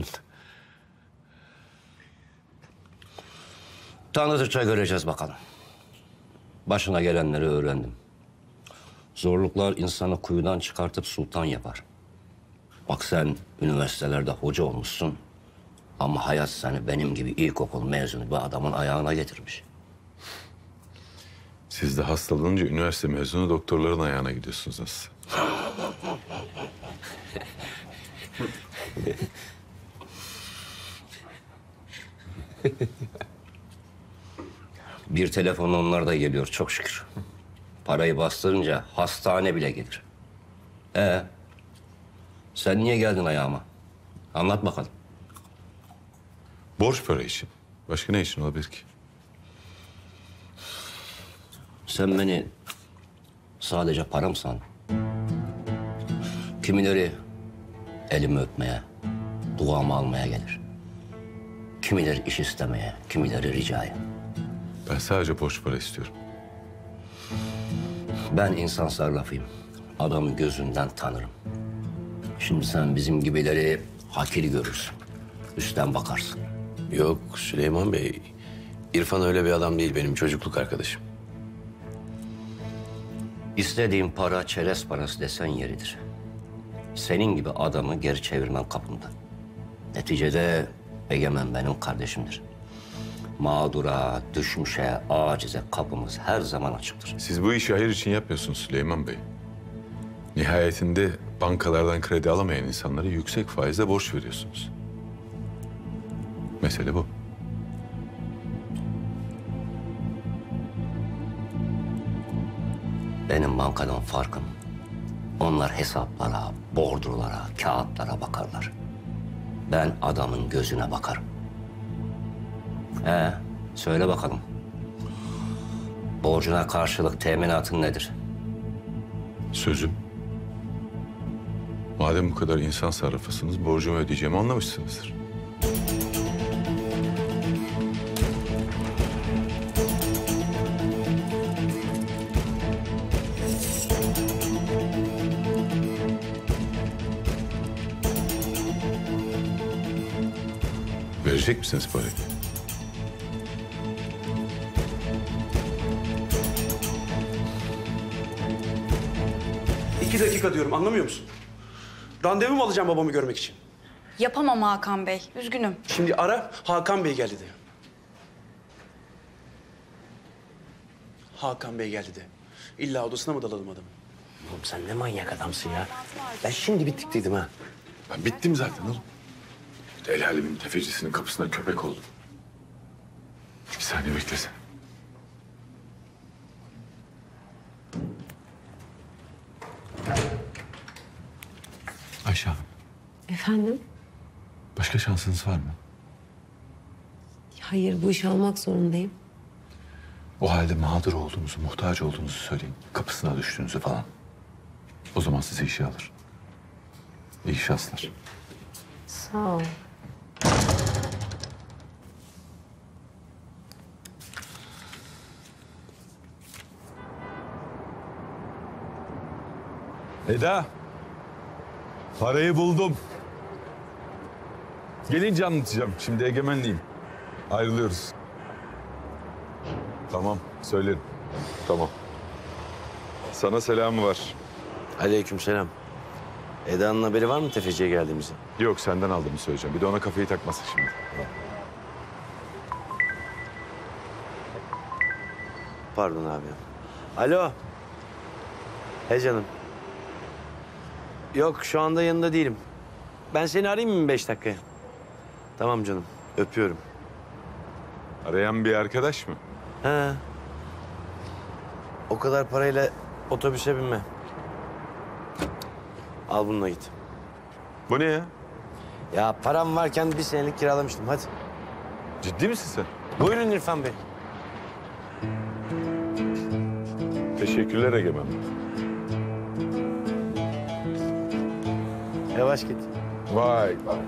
Tanıdıkça göreceğiz bakalım. Başına gelenleri öğrendim. Zorluklar insanı kuyudan çıkartıp sultan yapar. Bak sen üniversitelerde hoca olmuşsun. Ama hayat seni benim gibi ilkokul mezunu bir adamın ayağına getirmiş. Siz de hastalanınca üniversite mezunu doktorların ayağına gidiyorsunuz nasıl? Bir telefon onlar da geliyor çok şükür. Parayı bastırınca hastane bile gelir. Ee, sen niye geldin ayağıma? Anlat bakalım. Borç para için. Başka ne için olabilir ki? Sen beni sadece param san. Kimileri elimi öpmeye, duamı almaya gelir. Kimileri iş istemeye, kimileri ricaya. Ben sadece borç para istiyorum. Ben insan sarrafıyım. Adamı gözünden tanırım. Şimdi sen bizim gibileri hakir görürsün. Üstten bakarsın. Yok Süleyman Bey. İrfan öyle bir adam değil, benim çocukluk arkadaşım. İstediğin para çerez parası desen yeridir. Senin gibi adamı geri çevirmem kapımda. Neticede Egemen benim kardeşimdir. Mağdura, düşmüşe, acize kapımız her zaman açıktır. Siz bu işi hayır için yapmıyorsunuz Süleyman Bey. Nihayetinde bankalardan kredi alamayan insanlara yüksek faizle borç veriyorsunuz. Mesele bu. Benim bankadan farkım. Onlar hesaplara, bordrolara, kağıtlara bakarlar. Ben adamın gözüne bakarım. Ee, söyle bakalım. Borcuna karşılık teminatın nedir? Sözüm. Madem bu kadar insan sarrafısınız, borcumu ödeyeceğimi anlamışsınızdır. Verecek misiniz parayı? İki dakika diyorum, anlamıyor musun? Randevu mu alacağım babamı görmek için? Yapamam Hakan Bey. Üzgünüm. Şimdi ara, Hakan Bey geldi de. Hakan Bey geldi de. İlla odasına mı dalalım adamı? Oğlum sen ne manyak adamsın ya. Ben şimdi bittik dedim ha. Ben bittim zaten oğlum. Bir de el alemin tefecisinin kapısına köpek oldum. Bir saniye beklesene. Ayşe Hanım, Efendim? başka şansınız var mı? Hayır, bu işi almak zorundayım. O halde mağdur olduğunuzu, muhtaç olduğunuzu söyleyin. Kapısına düştüğünüzü falan. O zaman sizi işe alır. İyi şanslar. Sağ ol. Eda, parayı buldum. Gelince anlatacağım. Şimdi egemenliyim. Ayrılıyoruz. Tamam, söylerim. Tamam. Sana selamı var. Aleykümselam. Eda'nın haberi var mı tefeciye geldiğimizi? Yok, senden aldığımı söyleyeceğim. Bir de ona kafayı takmasın şimdi. pardon abi. Alo. He canım. Yok şu anda yanında değilim. Ben seni arayayım mı beş dakikaya? Tamam canım. Öpüyorum. Arayan bir arkadaş mı? He. O kadar parayla otobüse binme. Al bununla git. Bu ne ya? Ya param varken bir senelik kiralamıştım. Hadi. Ciddi misin sen? Buyurun İrfan Bey. Teşekkürler Egemen. Yavaş git. Vay vay.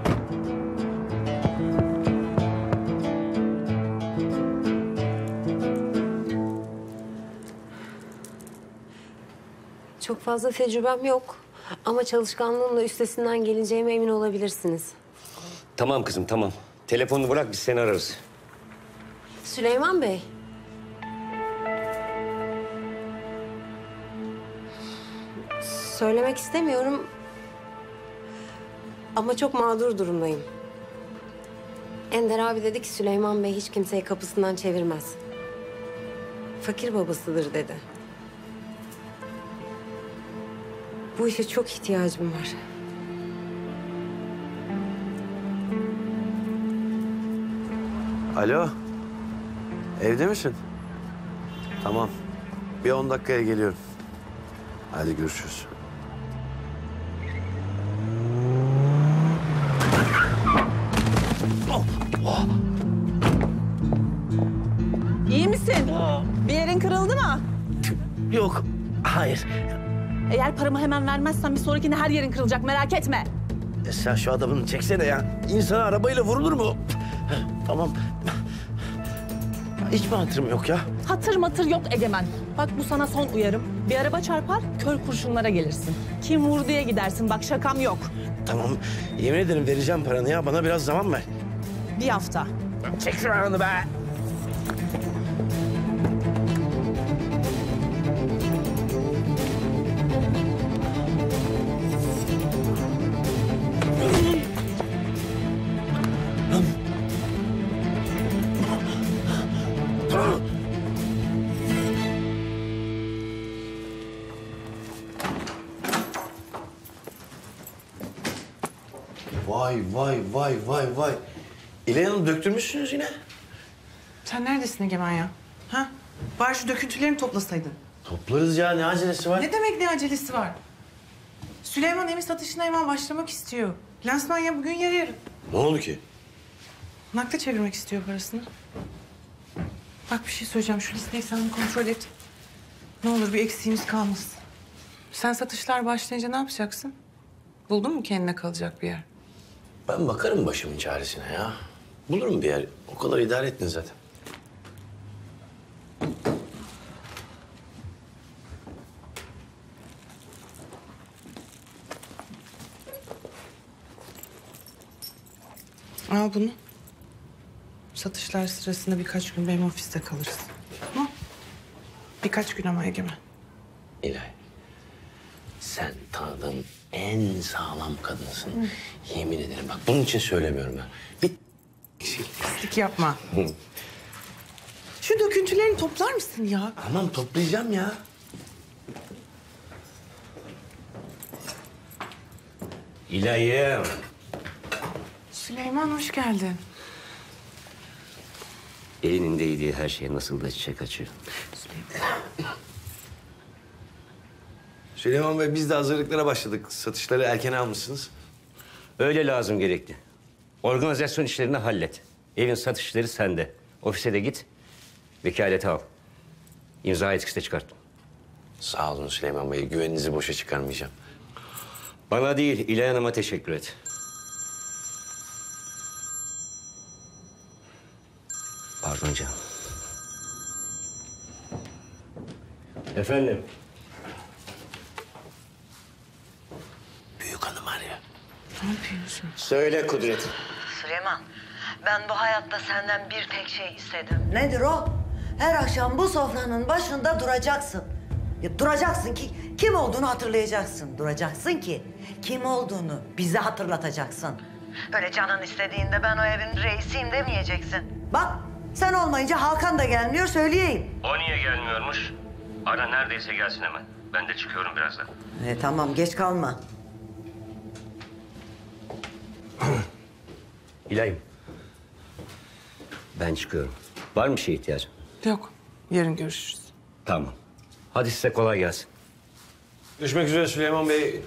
Çok fazla tecrübem yok. Ama çalışkanlığımla üstesinden geleceğime emin olabilirsiniz. Tamam kızım tamam. Telefonunu bırak biz seni ararız. Süleyman Bey. Söylemek istemiyorum. Ama çok mağdur durumdayım. Ender abi dedi ki Süleyman Bey hiç kimseyi kapısından çevirmez. Fakir babasıdır dedi. Bu işe çok ihtiyacım var. Alo. Evde misin? Tamam. Bir on dakikaya geliyorum. Hadi görüşürüz. İyi misin? Bir yerin kırıldı mı? Yok. Hayır. Eğer paramı hemen vermezsen bir sonrakinde her yerin kırılacak, merak etme. E sen şu adamını çeksene ya. İnsan arabayla vurulur mu? Tamam. Hiç mi hatırım yok ya? Hatır matır yok Egemen. Bak bu sana son uyarım. Bir araba çarpar, kör kurşunlara gelirsin. Kim vurduya gidersin, bak şakam yok. Tamam. Yemin ederim vereceğim paranı ya. Bana biraz zaman ver. Bir hafta. Çek şu paranı be. Vay vay vay vay vay. İlhan Hanım döktürmüşsünüz yine. Sen neredesin Egemen ya? Ha? Bari şu döküntülerini toplasaydın. Toplarız ya, ne acelesi var? Ne demek ne acelesi var? Süleyman evi satışına hemen başlamak istiyor. Lansman ya bugün ya yarın. Ne oldu ki? Nakde çevirmek istiyor parasını. Bak bir şey söyleyeceğim. Şu listeyi sen kontrol et. Ne olur bir eksiğimiz kalmasın. Sen satışlar başlayınca ne yapacaksın? Buldun mu kendine kalacak bir yer? Ben bakarım başımın çaresine ya. Bulurum bir yer. O kadar idare ettin zaten. Al bunu. Satışlar sırasında birkaç gün benim ofiste kalırsın. Tamam. Birkaç gün ama Egemen. İlay, sen tanıdığım en sağlam kadınsın. Hı. Yemin ederim bak bunun için söylemiyorum ben. Bir pislik yapma. Hı. Şu döküntülerini toplar mısın ya? Tamam toplayacağım ya. İlay'ım. Süleyman hoş geldin. Elinin değdiği her şeye nasıl da çiçek açıyor. Süleyman Bey biz de hazırlıklara başladık. Satışları erken almışsınız. Öyle lazım gerekli. Organizasyon işlerini hallet. Evin satışları sende. Ofise de git. Vekaleti al. İmza etkisi de çıkart. Sağ olun Süleyman Bey. Güveninizi boşa çıkarmayacağım. Bana değil, İlay Hanım'a teşekkür et. Pardon canım. Efendim? Büyük hanım arıyor. Ne yapıyorsun? Söyle Kudret. Süleyman, ben bu hayatta senden bir tek şey istedim. Nedir o? Her akşam bu sofranın başında duracaksın. Ya duracaksın ki kim olduğunu hatırlayacaksın. Duracaksın ki kim olduğunu bize hatırlatacaksın. Öyle canın istediğinde ben o evin reisiyim demeyeceksin. Bak Sen olmayınca Hakan da gelmiyor söyleyeyim. O niye gelmiyormuş? Ara neredeyse gelsin hemen. Ben de çıkıyorum birazdan. E, tamam geç kalma. İlayim. Ben çıkıyorum. Var mı bir şeye ihtiyacın? Yok. Yarın görüşürüz. Tamam. Hadi size kolay gelsin. Görüşmek üzere Süleyman Bey.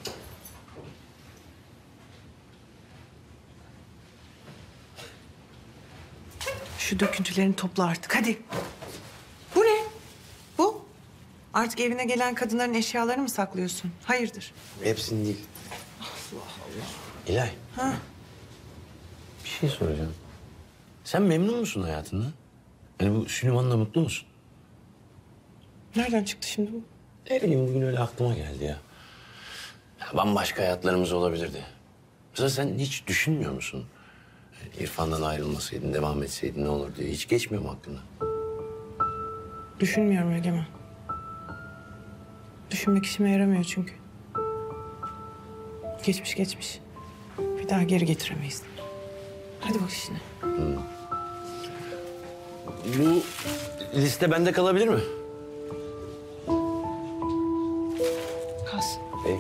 Şu döküntülerini topla artık hadi. Bu ne? Bu? Artık evine gelen kadınların eşyalarını mı saklıyorsun? Hayırdır? Hepsini değil. İlay, Ha? bir şey soracağım. Sen memnun musun hayatından? Yani bu Süleyman'la mutlu musun? Nereden çıktı şimdi bu? Ne bileyim bugün öyle aklıma geldi ya. Ya bambaşka hayatlarımız olabilirdi. Mesela sen hiç düşünmüyor musun? İrfan'dan ayrılmasaydın, devam etseydin ne olur diye. Hiç geçmiyor mu aklına? Düşünmüyorum Egemen. Düşünmek işime yaramıyor çünkü. Geçmiş geçmiş. Bir daha geri getiremeyiz. Hadi bak işine. Hmm. Bu liste bende kalabilir mi? Kalsın. İyi.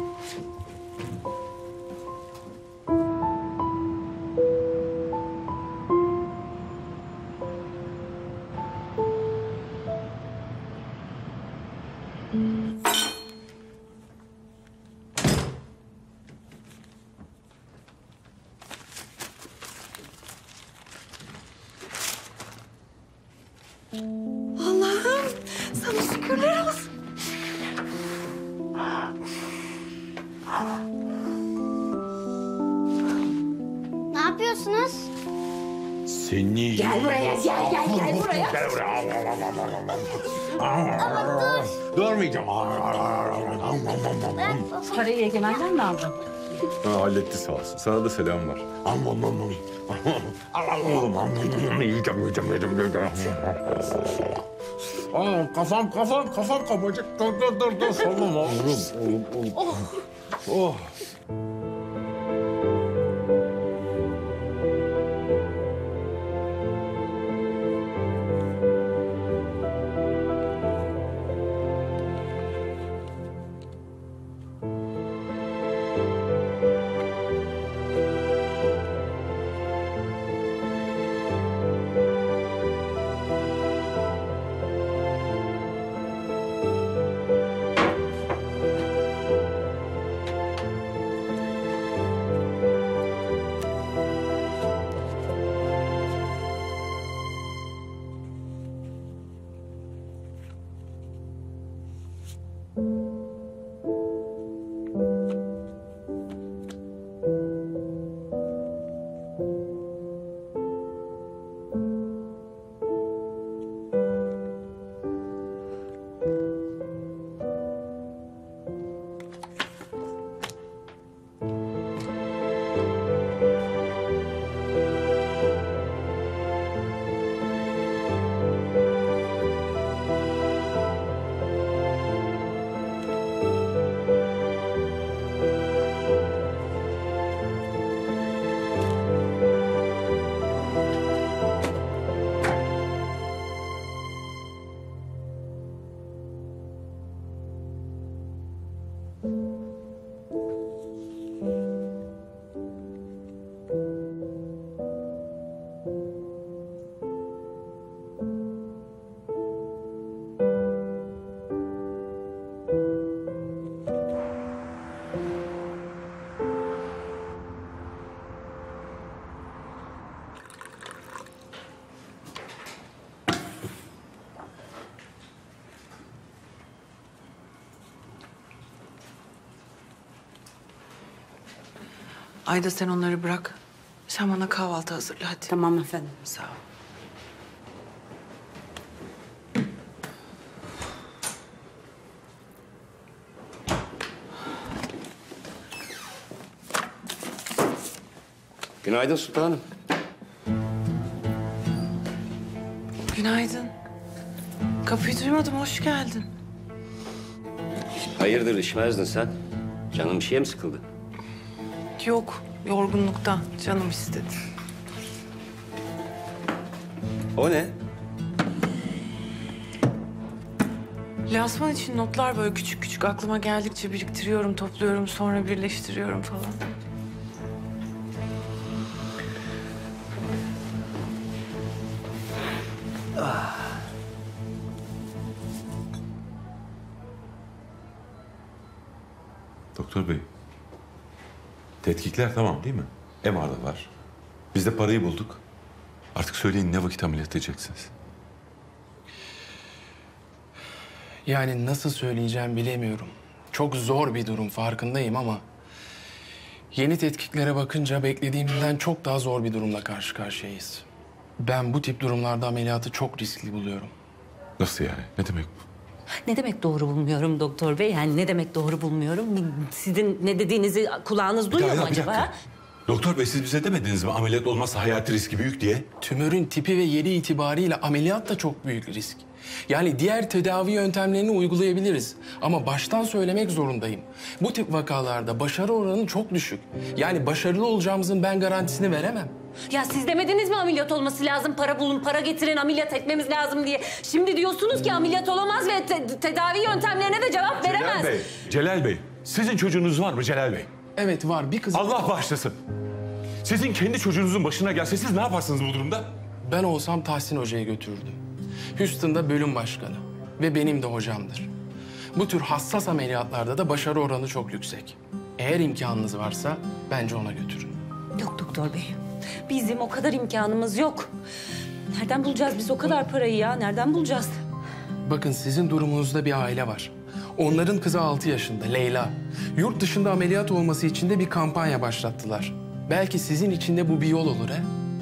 Allah'ım sana şükürler olsun. Ne yapıyorsunuz? Seni... Gel buraya, gel, gel, gel buraya. Gel buraya. Ama dur. Durmayacağım. Parayı Egemen'den mi aldın? Ha, halletti sağ olsun. Sana da selam var. Yiyeceğim, yiyeceğim, yiyeceğim, yiyeceğim. Aa, kafam, kafam, kafam kapacak. Dur, dur, dur, dur. Sallama. Oğlum, oğlum, oğlum. Oh. Oh. Ayda sen onları bırak. Sen bana kahvaltı hazırla hadi. Tamam efendim. Sağ ol. Günaydın sultanım. Günaydın. Kapıyı duymadım, hoş geldin. Hayırdır içmezdin sen? Canın bir şeye mi sıkıldı? Yok, yorgunluktan canım istedi. O ne? Lansman için notlar böyle küçük küçük aklıma geldikçe biriktiriyorum, topluyorum, sonra birleştiriyorum falan. Ah. Doktor bey, tetkikler tamam değil mi? M R'da var. Biz de parayı bulduk. Artık söyleyin ne vakit ameliyat edeceksiniz? Yani nasıl söyleyeceğim bilemiyorum. Çok zor bir durum farkındayım ama... yeni tetkiklere bakınca beklediğimden çok daha zor bir durumla karşı karşıyayız. Ben bu tip durumlarda ameliyatı çok riskli buluyorum. Nasıl yani? Ne demek bu? Ne demek doğru bulmuyorum doktor bey? Yani ne demek doğru bulmuyorum? Sizin ne dediğinizi kulağınız duyuyor mu acaba? Doktor bey siz bize demediniz mi ameliyat olmazsa hayati riski büyük diye? Tümörün tipi ve yeri itibariyle ameliyat da çok büyük risk. Yani diğer tedavi yöntemlerini uygulayabiliriz. Ama baştan söylemek zorundayım. Bu tip vakalarda başarı oranı çok düşük. Yani başarılı olacağımızın ben garantisini veremem. Ya siz demediniz mi ameliyat olması lazım, para bulun, para getirin, ameliyat etmemiz lazım diye. Şimdi diyorsunuz ki ameliyat olamaz ve te- tedavi yöntemlerine de cevap veremez. Celal Bey, Celal Bey, sizin çocuğunuz var mı Celal Bey? Evet var, bir kız. Allah bağışlasın. Sizin kendi çocuğunuzun başına gelse siz ne yaparsınız bu durumda? Ben olsam Tahsin Hoca'ya götürürdüm. Houston'da bölüm başkanı ve benim de hocamdır. Bu tür hassas ameliyatlarda da başarı oranı çok yüksek. Eğer imkanınız varsa bence ona götürün. Yok doktor bey, bizim o kadar imkanımız yok. Nereden bulacağız biz o kadar parayı ya? Nereden bulacağız? Bakın sizin durumunuzda bir aile var. Onların kızı altı yaşında, Leyla. Yurt dışında ameliyat olması için de bir kampanya başlattılar. Belki sizin için de bu bir yol olur he?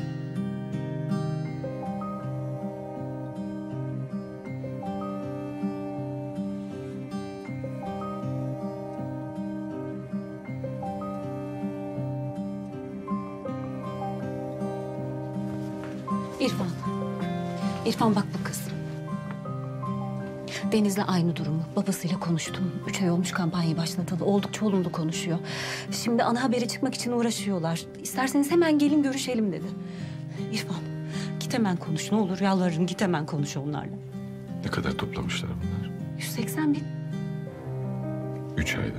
İrfan. İrfan bak bu kız. Deniz'le aynı durumu. Babasıyla konuştum. Üç ay olmuş kampanyayı başlatalı. Oldukça olumlu konuşuyor. Şimdi ana habere çıkmak için uğraşıyorlar. İsterseniz hemen gelin görüşelim dedi. İrfan git hemen konuş ne olur yalvarırım git hemen konuş onlarla. Ne kadar toplamışlar bunlar? yüz seksen bin. Üç ayda.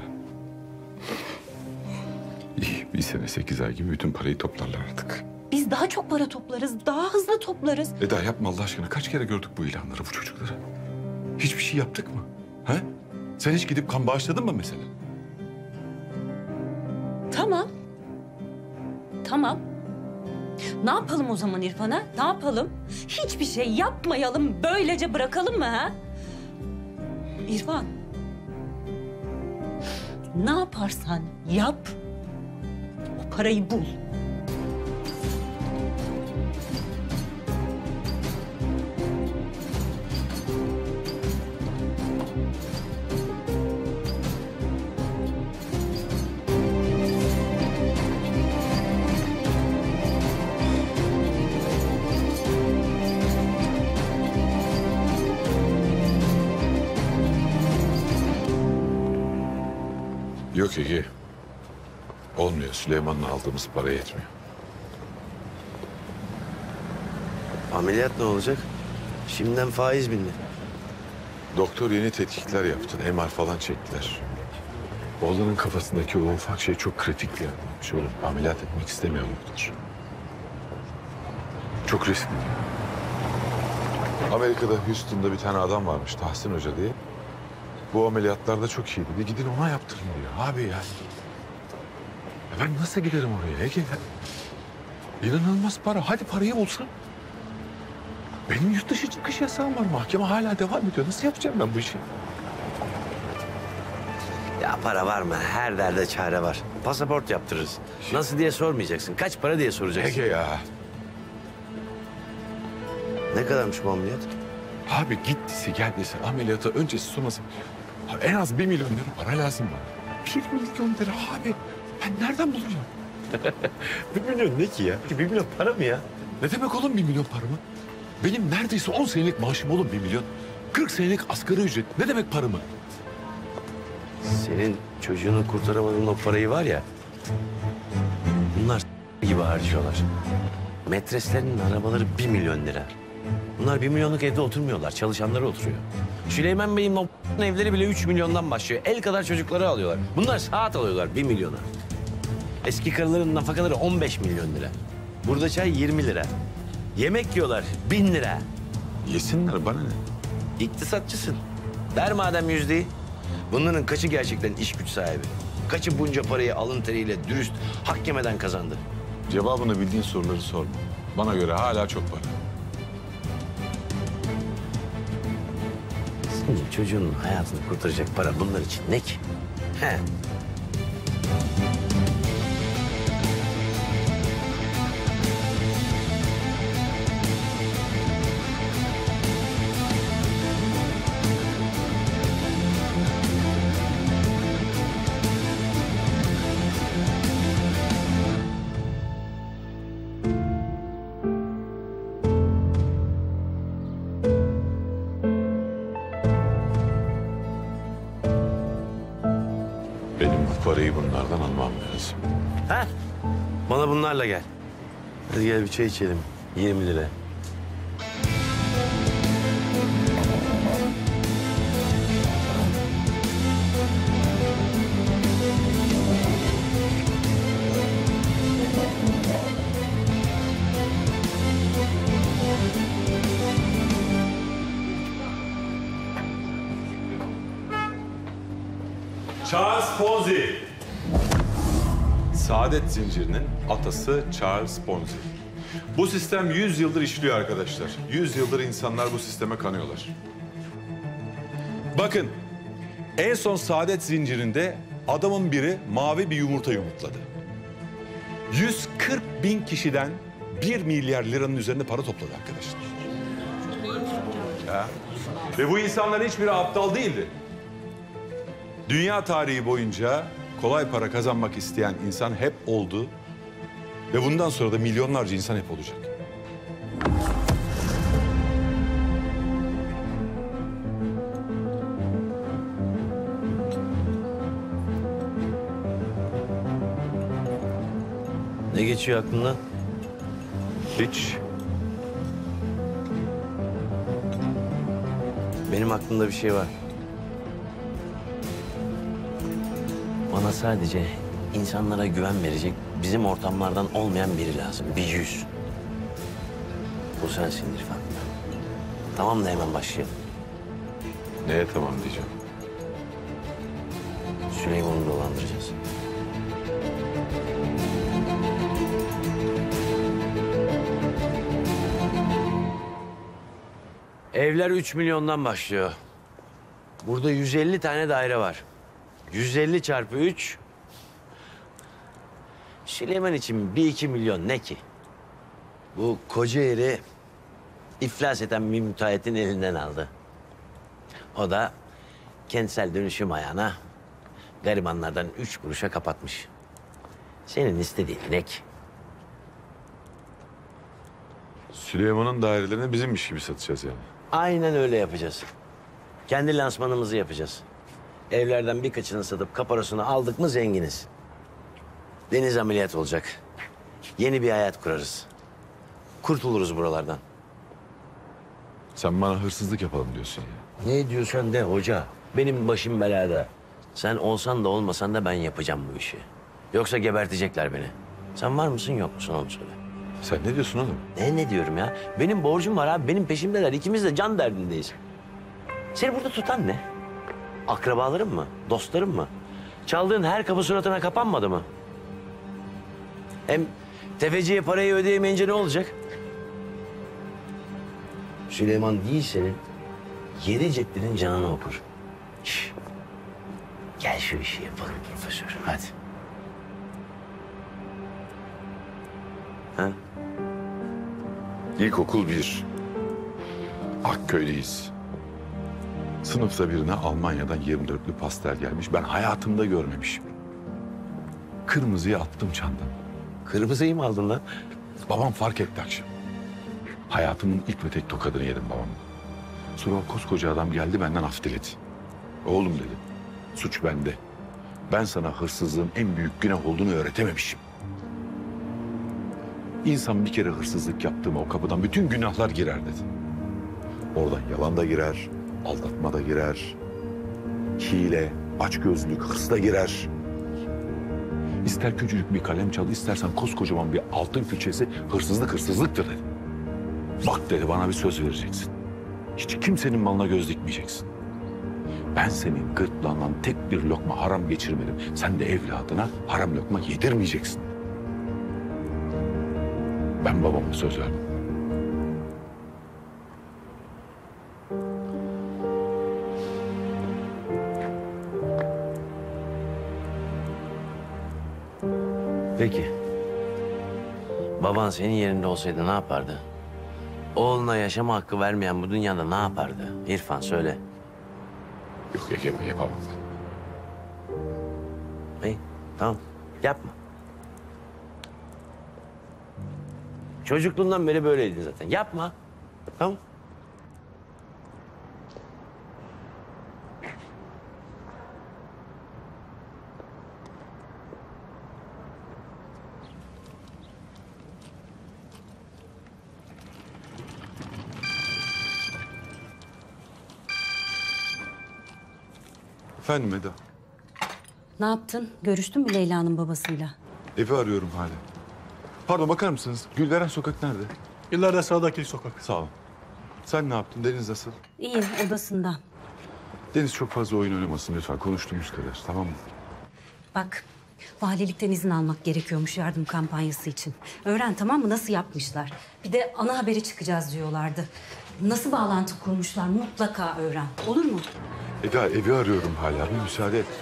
İyi, bir sene sekiz ay gibi bütün parayı toplarlar artık. Biz daha çok para toplarız, daha hızlı toplarız. Eda yapma Allah aşkına. Kaç kere gördük bu ilanları, bu çocukları? Hiçbir şey yaptık mı? Ha? Sen hiç gidip kan bağışladın mı mesela? Tamam. Tamam. Ne yapalım o zaman İrfan'a? Ne yapalım? Hiçbir şey yapmayalım, böylece bırakalım mı ha? İrfan. Ne yaparsan yap, o parayı bul. Yok Ege. Olmuyor. Süleyman'la aldığımız para yetmiyor. Ameliyat ne olacak? Şimdiden faiz bindi. Doktor yeni tetkikler yaptı. M R falan çektiler. Oğlanın kafasındaki o ufak şey çok kritik yani. Şöyle ameliyat etmek istemiyor doktor. Çok riskli. Amerika'da Houston'da bir tane adam varmış Tahsin Hoca diye. Bu ameliyatlarda çok iyi dedi. Gidin ona yaptırın diyor. Abi yani. Ya ben nasıl giderim oraya Ege? İnanılmaz para. Hadi parayı bulsan. Benim yurt dışı çıkış yasağım var. Mahkeme hala devam ediyor. Nasıl yapacağım ben bu işi? Ya para var mı? Her derde çare var. Pasaport yaptırırız. Nasıl diye sormayacaksın. Kaç para diye soracaksın. Ege ya. Ne kadarmış bu ameliyat? Abi gittisi geldiyse ameliyatı öncesi sonrası en az bir milyon lira para lazım bana. Bir milyon lira abi. Ben nereden bulacağım? Bir milyon ne ki ya? Bir milyon para mı ya? Ne demek oğlum bir milyon para mı? Benim neredeyse on senelik maaşım oğlum bir milyon. Kırk senelik asgari ücret. Ne demek para mı? Senin çocuğunu kurtaramadığın o parayı var ya... bunlar gibi harcıyorlar. Metreslerinin arabaları bir milyon lira. Bunlar bir milyonluk evde oturmuyorlar. Çalışanları oturuyor. Süleyman Bey'in o evleri bile üç milyondan başlıyor. El kadar çocukları alıyorlar. Bunlar saat alıyorlar bir milyona. Eski karıların nafakaları on beş milyon lira. Burada çay yirmi lira. Yemek yiyorlar bin lira. Yesinler, bana ne? İktisatçısın. Ver madem yüzdeyi. Bunların kaçı gerçekten iş güç sahibi? Kaçı bunca parayı alın teriyle dürüst, hak yemeden kazandı? Cevabını bildiğin soruları sorma. Bana göre hala çok para. Senin çocuğunun hayatını kurtaracak para bunlar için ne ki? He. Benim bu parayı bunlardan almam lazım. Ha? Bana bunlarla gel. Hadi gel bir çay içelim. yirmi lira. Charles Ponzi. Saadet zincirinin atası Charles Ponzi. Bu sistem yüz yıldır işliyor arkadaşlar. Yüz yıldır insanlar bu sisteme kanıyorlar. Bakın, en son saadet zincirinde adamın biri mavi bir yumurta yumurtladı. yüz kırk bin kişiden bir milyar liranın üzerinde para topladı arkadaşlar. Ya. Ve bu insanların hiçbiri aptal değildi. Dünya tarihi boyunca kolay para kazanmak isteyen insan hep oldu. Ve bundan sonra da milyonlarca insan hep olacak. Ne geçiyor aklından? Hiç. Benim aklımda bir şey var. Bana sadece insanlara güven verecek, bizim ortamlardan olmayan biri lazım. Bir yüz. Bu sensin İrfan. Tamam da hemen başlayalım. Neye tamam diyeceğim? Süleyman'ı dolandıracağız. Evler üç milyondan başlıyor. Burada yüz elli tane daire var. yüz elli çarpı üç. Süleyman için bir iki milyon ne ki? Bu koca yeri iflas eden bir müteahhitin elinden aldı. O da kentsel dönüşüm ayağına garibanlardan üç kuruşa kapatmış. Senin istediğin ne ki? Süleyman'ın dairelerini bizimmiş gibi satacağız yani. Aynen öyle yapacağız. Kendi lansmanımızı yapacağız. Evlerden birkaçını satıp kaparasını aldık mı zenginiz. Deniz ameliyat olacak. Yeni bir hayat kurarız. Kurtuluruz buralardan. Sen bana hırsızlık yapalım diyorsun ya. Ne diyorsan de hoca. Benim başım belada. Sen olsan da olmasan da ben yapacağım bu işi. Yoksa gebertecekler beni. Sen var mısın yok musun onu söyle. Sen ne diyorsun oğlum? Ne ne diyorum ya? Benim borcum var abi. Benim peşimdeler. İkimiz de can derdindeyiz. Seni burada tutan ne? Akrabaların mı? Dostların mı? Çaldığın her kapı suratına kapanmadı mı? Hem tefeciye parayı ödeyemeyince ne olacak? Süleyman değil senin. Yedi ceplerin canını okur. Şş. Gel şu işi yapalım profesör. Hadi. Ha? İlkokul bir. Akköy'deyiz. Sınıfta birine Almanya'dan yirmi dörtlü pastel gelmiş. Ben hayatımda görmemişim. Kırmızıya attım çantam. Kırmızıyı mı aldın lan? Babam fark etti akşam. Hayatımın ilk ve tek tokadını yedim babamla. Sonra o koskoca adam geldi benden af diledi. Oğlum dedi, suç bende. Ben sana hırsızlığın en büyük günah olduğunu öğretememişim. İnsan bir kere hırsızlık yaptı mı o kapıdan bütün günahlar girer dedi. Oradan yalan da girer, aldatma da girer. Hile, açgözlülük, hırs da girer. İster küçücük bir kalem çal, istersen koskocaman bir altın külçesi hırsızlık hırsızlıktır dedi. Bak dedi, bana bir söz vereceksin. Hiç kimsenin malına göz dikmeyeceksin. Ben senin gırtlağından tek bir lokma haram geçirmedim. Sen de evladına haram lokma yedirmeyeceksin. Ben babama söz verdim. Peki. Baban senin yerinde olsaydı ne yapardı? Oğluna yaşama hakkı vermeyen bu dünyada ne yapardı? İrfan söyle. Yok Ege, yapamam. İyi, tamam. Yapma. Çocukluğundan beri böyleydin zaten. Yapma. Tamam. Efendim Eda. Ne yaptın? Görüştün mü Leyla'nın babasıyla? Evi arıyorum hala. Pardon, bakar mısınız? Gülveren Sokak nerede? İleride sağdaki sokak. Sağ olun. Sen ne yaptın? Deniz nasıl? İyi, odasında. Deniz çok fazla oyun oynamasın lütfen. Konuştuğumuz kadar, tamam mı? Bak, valilikten izin almak gerekiyormuş yardım kampanyası için. Öğren, tamam mı? Nasıl yapmışlar? Bir de ana haberi çıkacağız diyorlardı. Nasıl bağlantı kurmuşlar? Mutlaka öğren. Olur mu? Eda, evi arıyorum hala. Bir müsaade et.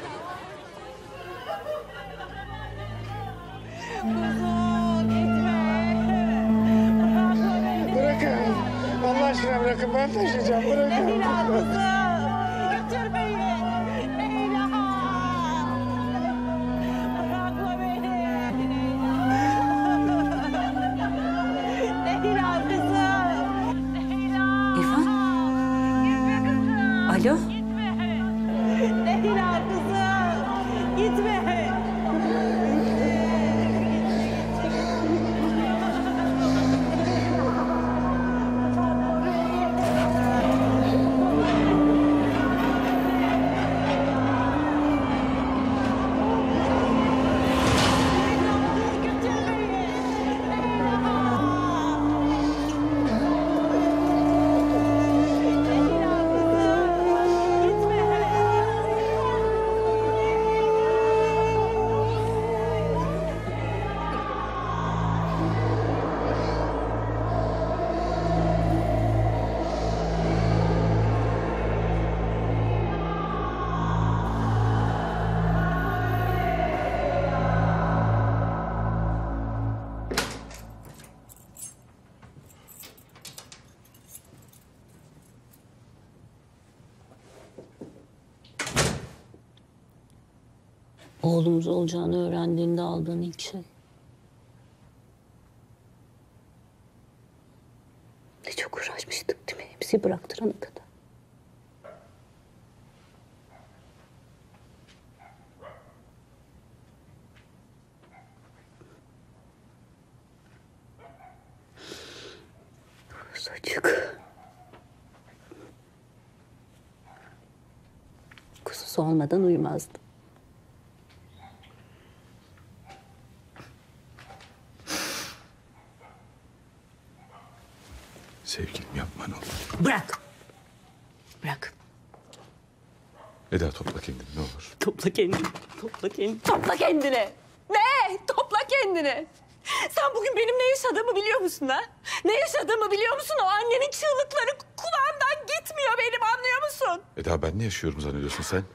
Bırakın. Allah aşkına bırakın. Ben taşıyacağım. Bırakın. Leyla kızım. Götür beni. Leyla. Bırakma beni. Leyla kızım. Leyla. İrfan. Alo. Leyla kızım. Gitme. Oğlumuz olacağını öğrendiğinde aldığın ilk şey. Ne çok uğraşmıştık değil mi? Hepsi bıraktırana kadar. Çocuk. Kuzusu olmadan uyumazdı. Sevgilim yapma ne olur. Bırak. Bırak. Eda topla kendini ne olur. Topla kendini. Topla kendini. Topla kendini. Ne? Topla kendini. Sen bugün benim ne yaşadığımı biliyor musun ha? Ne yaşadığımı biliyor musun? O annenin çığlıkları kulağımdan gitmiyor benim, anlıyor musun? Eda, ben ne yaşıyorum zannediyorsun sen?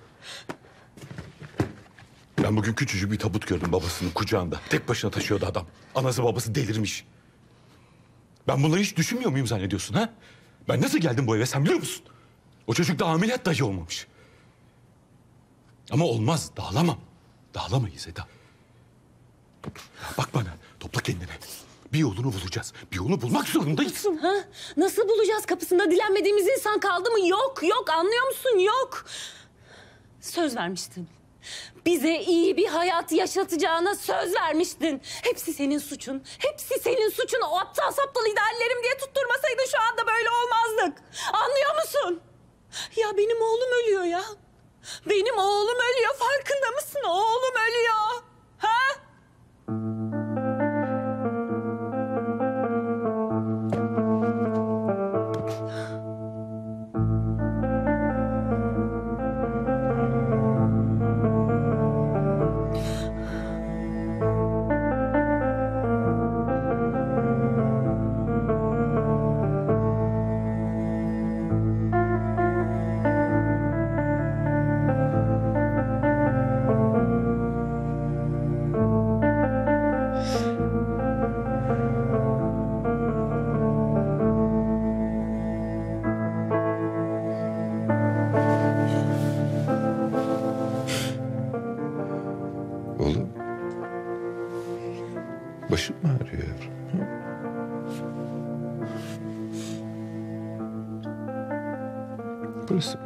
Ben bugün küçücük bir tabut gördüm babasının kucağında. Tek başına taşıyordu adam. Anası babası delirmiş. Ben bunları hiç düşünmüyor muyum zannediyorsun ha? Ben nasıl geldim bu eve sen biliyor musun? O çocuk da ameliyat dahi olmamış. Ama olmaz, dağılamam. Dağılamayız Eda. Bak bana, topla kendini. Bir yolunu bulacağız. Bir yolunu bulmak zorundayız. Ha? Nasıl bulacağız? Kapısında dilenmediğimiz insan kaldı mı? Yok, yok. Anlıyor musun? Yok. Söz vermiştin. Bize iyi bir hayat yaşatacağına söz vermiştin. Hepsi senin suçun. Hepsi senin suçun. O aptal saptal ideallerim diye tutturmasaydın şu anda böyle olmazdık. Anlıyor musun? Ya benim oğlum ölüyor ya. Benim oğlum ölüyor. Farkında mısın? Oğlum ölüyor. Ha? Oğlum. Başın mı ağrıyor yavrum? Hı? Burası.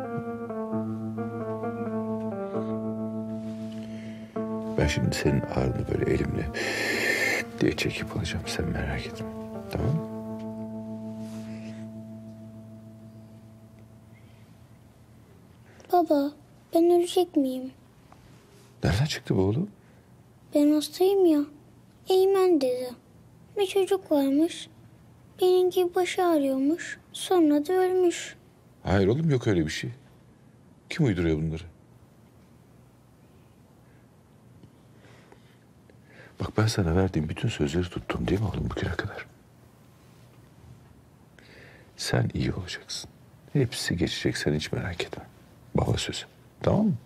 Ben şimdi senin ağrını böyle elimle diye çekip alacağım. Sen merak etme. Tamam mı? Baba, ben ölecek miyim? Nereden çıktı bu oğlum? Ben hastayım ya. Eymen dedi. Bir çocuk varmış. Benim gibi başı ağrıyormuş. Sonra da ölmüş. Hayır oğlum, yok öyle bir şey. Kim uyduruyor bunları? Bak, ben sana verdiğim bütün sözleri tuttun değil mi oğlum bugüne kadar? Sen iyi olacaksın. Hepsi geçecek, sen hiç merak etme. Baba sözü. Tamam mı?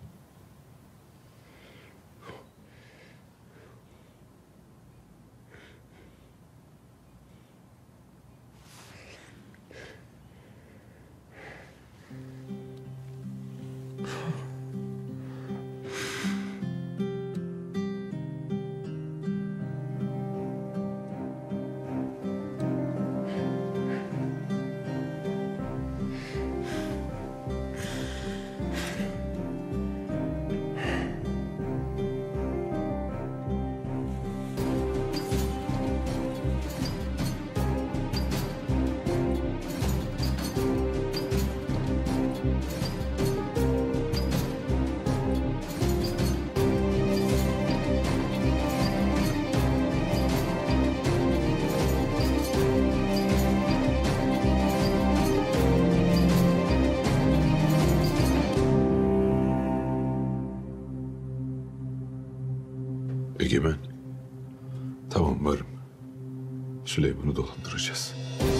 Egemen. Tamam, varım. Süleyman'ı dolandıracağız.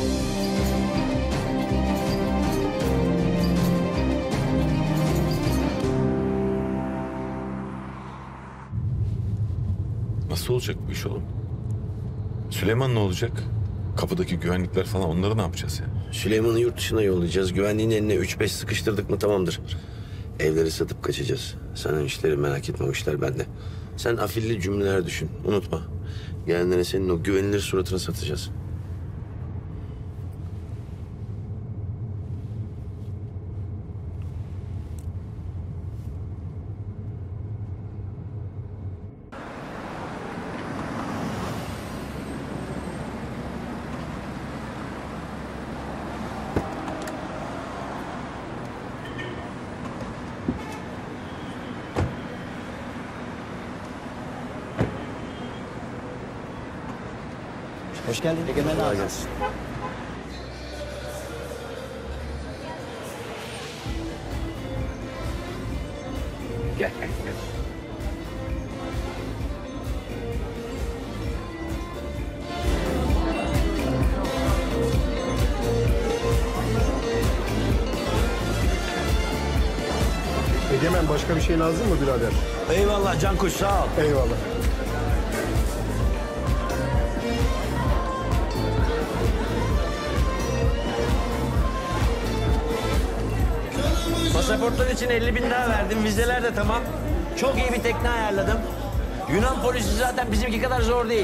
Nasıl olacak bu iş oğlum? Süleyman ne olacak? Kapıdaki güvenlikler falan, onları ne yapacağız ya? Süleyman'ı yurt dışına yollayacağız. Güvenliğin eline üç beş sıkıştırdık mı tamamdır. Evleri satıp kaçacağız. Sen işleri merak etme, o işler bende. Sen afilli cümleler düşün. Unutma. Gelenlere senin o güvenilir suratını satacağız. Hoş geldin Egemen abi. Gel, gel, gel. Egemen, başka bir şey lazım mı birader? Eyvallah Cankuş, sağ ol. Eyvallah. Pasaportlar için elli bin daha verdim. Vizeler de tamam. Çok iyi bir tekne ayarladım. Yunan polisi zaten bizimki kadar zor değil.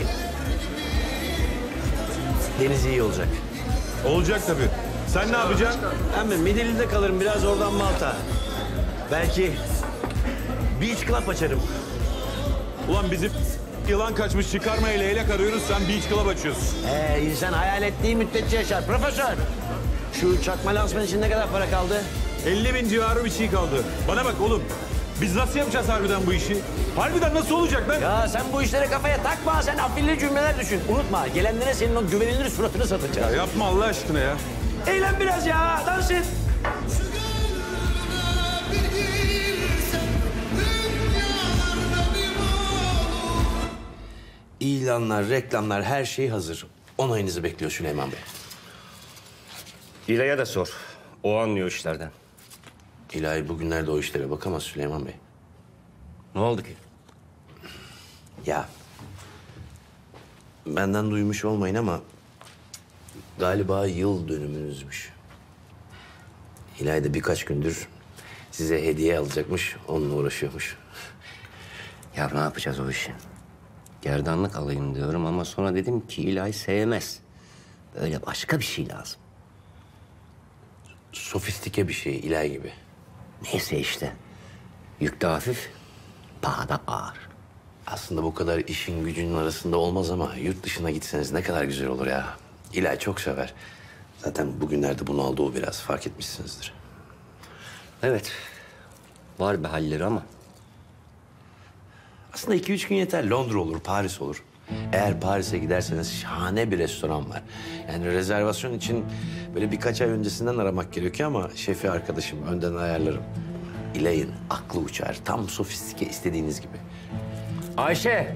Deniz iyi olacak. Olacak tabii. Sen ne yapacaksın? Ben mi? Midilli'de kalırım biraz, oradan Malta. Belki Beach Club açarım. Ulan bizim yılan kaçmış çıkarmaya leylek arıyoruz, sen beach club açıyorsun. Ee, insan hayal ettiği müddetçe yaşar. Profesör, şu çakma lansman için ne kadar para kaldı? elli bin civarı bir şey kaldı. Bana bak oğlum, biz nasıl yapacağız harbiden bu işi? Harbiden nasıl olacak lan? Ya sen bu işlere kafaya takma, sen afilli cümleler düşün. Unutma, gelenlere senin o güvenilir suratını satacağız. Ya yapma Allah aşkına ya. Eğlen biraz ya, dans et. İlanlar, reklamlar, her şey hazır. Onayınızı bekliyor Süleyman Bey. İlay'a da sor. O anlıyor işlerden. İlahi bugünlerde o işlere bakamaz Süleyman Bey. Ne oldu ki? Ya, benden duymuş olmayın ama galiba yıl dönümünüzmüş. İlahi de birkaç gündür size hediye alacakmış, onunla uğraşıyormuş. Ya ne yapacağız o işi? Gerdanlık alayım diyorum ama sonra dedim ki İlahi sevmez. Böyle başka bir şey lazım. Sofistike bir şey, İlahi gibi. Neyse işte. Yük de hafif, paha da ağır. Aslında bu kadar işin gücünün arasında olmaz ama yurt dışına gitseniz ne kadar güzel olur ya. İlahi çok sever. Zaten bugünlerde bunu aldı o biraz, fark etmişsinizdir. Evet, var bir halleri ama. Aslında iki üç gün yeter. Londra olur, Paris olur. Eğer Paris'e giderseniz şahane bir restoran var. Yani rezervasyon için böyle birkaç ay öncesinden aramak gerekiyor ama şefi arkadaşım, önden ayarlarım. İlay'ın aklı uçar. Tam sofistike, istediğiniz gibi. Ayşe!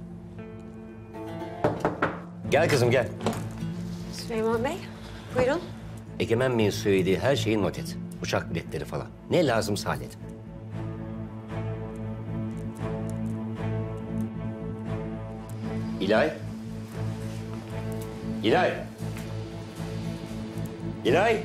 Gel kızım gel. Süleyman Bey, buyurun. Egemen Bey'in söylediği her şeyi not et. Uçak biletleri falan. Ne lazımsa hallet. İlay. İlay. İlay.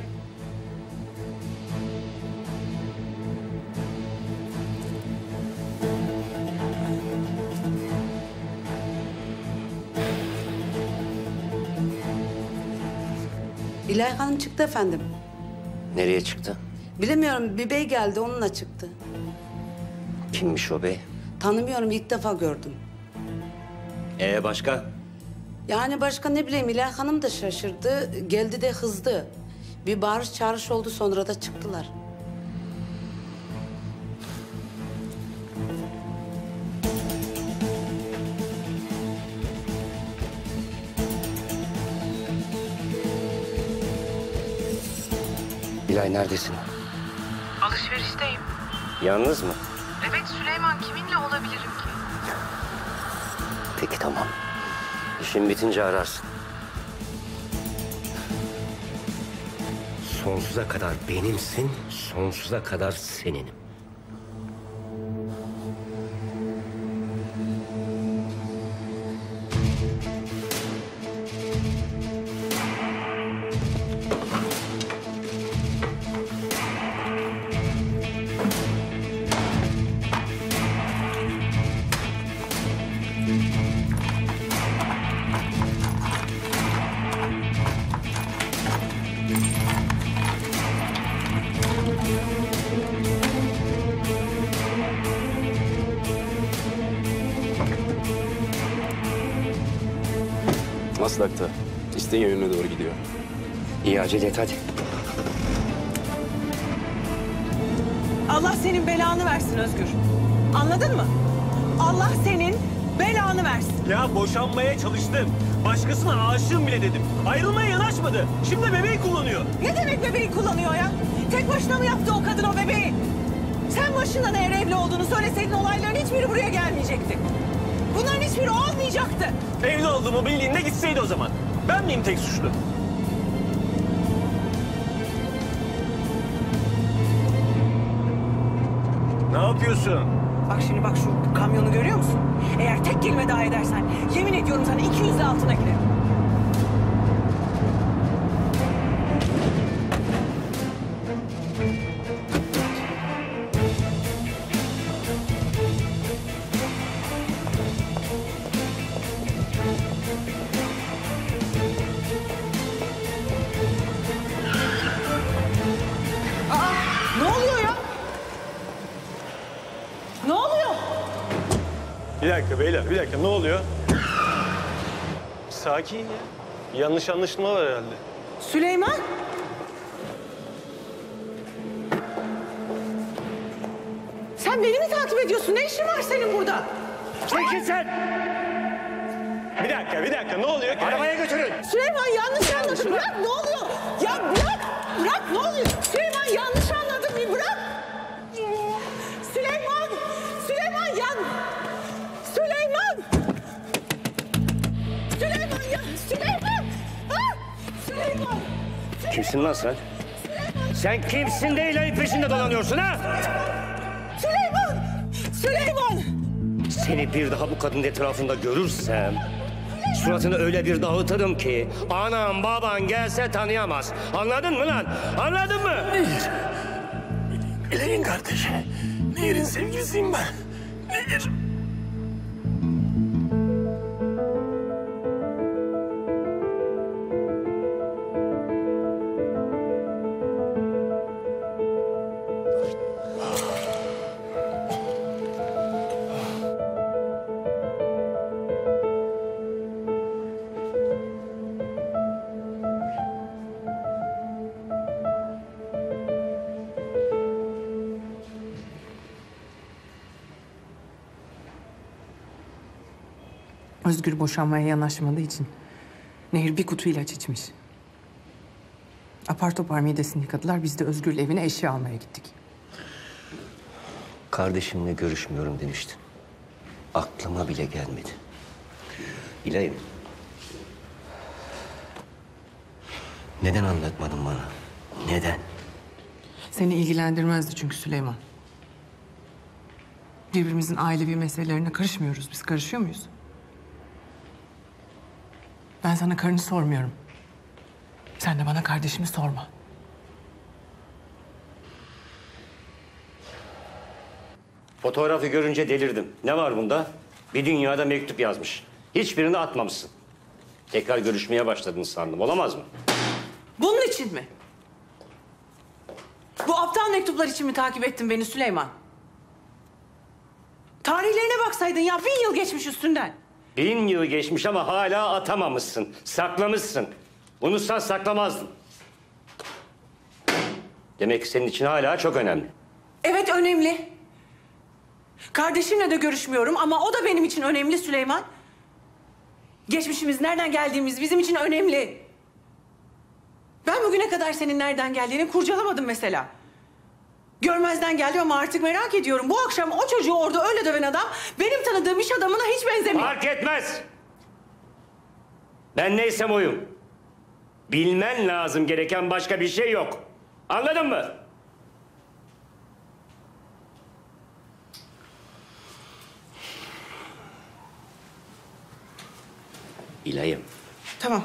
İlay Hanım çıktı efendim. Nereye çıktı? Bilemiyorum, bir bey geldi, onunla çıktı. Kimmiş o bey? Tanımıyorum, ilk defa gördüm. Ee başka? Yani başka ne bileyim, İlay Hanım da şaşırdı, geldi de hızdı. Bir bağırış çağırış oldu, sonra da çıktılar. İlay neredesin? Alışverişteyim. Yalnız mı? Evet Süleyman, kiminle olabilirim ki? Peki tamam. İşin bitince ararsın. Sonsuza kadar benimsin, sonsuza kadar seninim. Maslak'ta. İsteğin yönüne doğru gidiyor. İyi acele et hadi. Allah senin belanı versin Özgür. Anladın mı? Allah senin belanı versin. Ya boşanmaya çalıştım. Başkasına aşığım bile dedim. Ayrılmaya yanaşmadı. Şimdi bebeği kullanıyor. Ne demek bebeği kullanıyor ya? Tek başına mı yaptı o kadın o bebeği? Sen başından eğer evli olduğunu söyleseydin olayların hiçbiri buraya gelmeyecekti. Bunların hiçbiri olmayacaktı. Evli olduğumu bildiğinde gitseydi o zaman. Ben miyim tek suçlu? Ne yapıyorsun? Bak şimdi bak şu kamyonu görüyor musun? Eğer tek kelime daha edersen yemin ediyorum sana iki yüzle altına girerim. Aa, ne oluyor ya? Ne oluyor? Bir dakika beyler, bir dakika. Ne oluyor? Sakin ya. Yanlış anlaşılma var herhalde. Süleyman! Sen beni mi takip ediyorsun? Ne işin var senin burada? Çekil sen! Bir dakika, bir dakika. Ne oluyor? Arabaya götürün. Süleyman yanlış anladın. Bırak, ne oluyor? Ya bırak! Bırak, ne oluyor? Süleyman yanlış anladın. Bir bırak! Süleyman! Süleyman yan! Süleyman! Süleyman ya! Süleyman! Ha! Süleyman! Kimsin lan sen? Sen kimsin de ilahi peşinde dolanıyorsun ha? Süleyman! Süleyman! Seni bir daha bu kadının etrafında görürsem... suratını öyle bir dağıtırım ki... anam baban gelse tanıyamaz. Anladın mı lan? Anladın mı? Nehir. Nehir'in kardeşi. Nehir'in sevgilisiyim ben. Nehir. Özgür boşanmaya yanaşmadığı için Nehir bir kutu ilaç içmiş. Apar topar midesini yıkadılar. Biz de Özgür'le evine eşya almaya gittik. Kardeşimle görüşmüyorum demiştin. Aklıma bile gelmedi. İlayim. Neden anlatmadın bana? Neden? Seni ilgilendirmezdi çünkü Süleyman. Birbirimizin ailevi meselelerine karışmıyoruz. Biz karışıyor muyuz? Ben sana karını sormuyorum. Sen de bana kardeşimi sorma. Fotoğrafı görünce delirdim. Ne var bunda? Bir dünyada mektup yazmış. Hiçbirini atmamışsın. Tekrar görüşmeye başladın sandım. Olamaz mı? Bunun için mi? Bu aptal mektuplar için mi takip ettin beni Süleyman? Tarihlerine baksaydın ya, bin yıl geçmiş üstünden. Bin yıl geçmiş ama hala atamamışsın. Saklamışsın. Unutsan saklamazdın. Demek ki senin için hala çok önemli. Evet, önemli. Kardeşimle de görüşmüyorum ama o da benim için önemli Süleyman. Geçmişimiz, nereden geldiğimiz bizim için önemli. Ben bugüne kadar senin nereden geldiğini kurcalamadım mesela. Görmezden geldim ama artık merak ediyorum. Bu akşam o çocuğu orada öyle döven adam benim tanıdığım iş adamına hiç benzemiyor. Fark etmez. Ben neysem oyum. Bilmen lazım gereken başka bir şey yok. Anladın mı? İlayım. Tamam.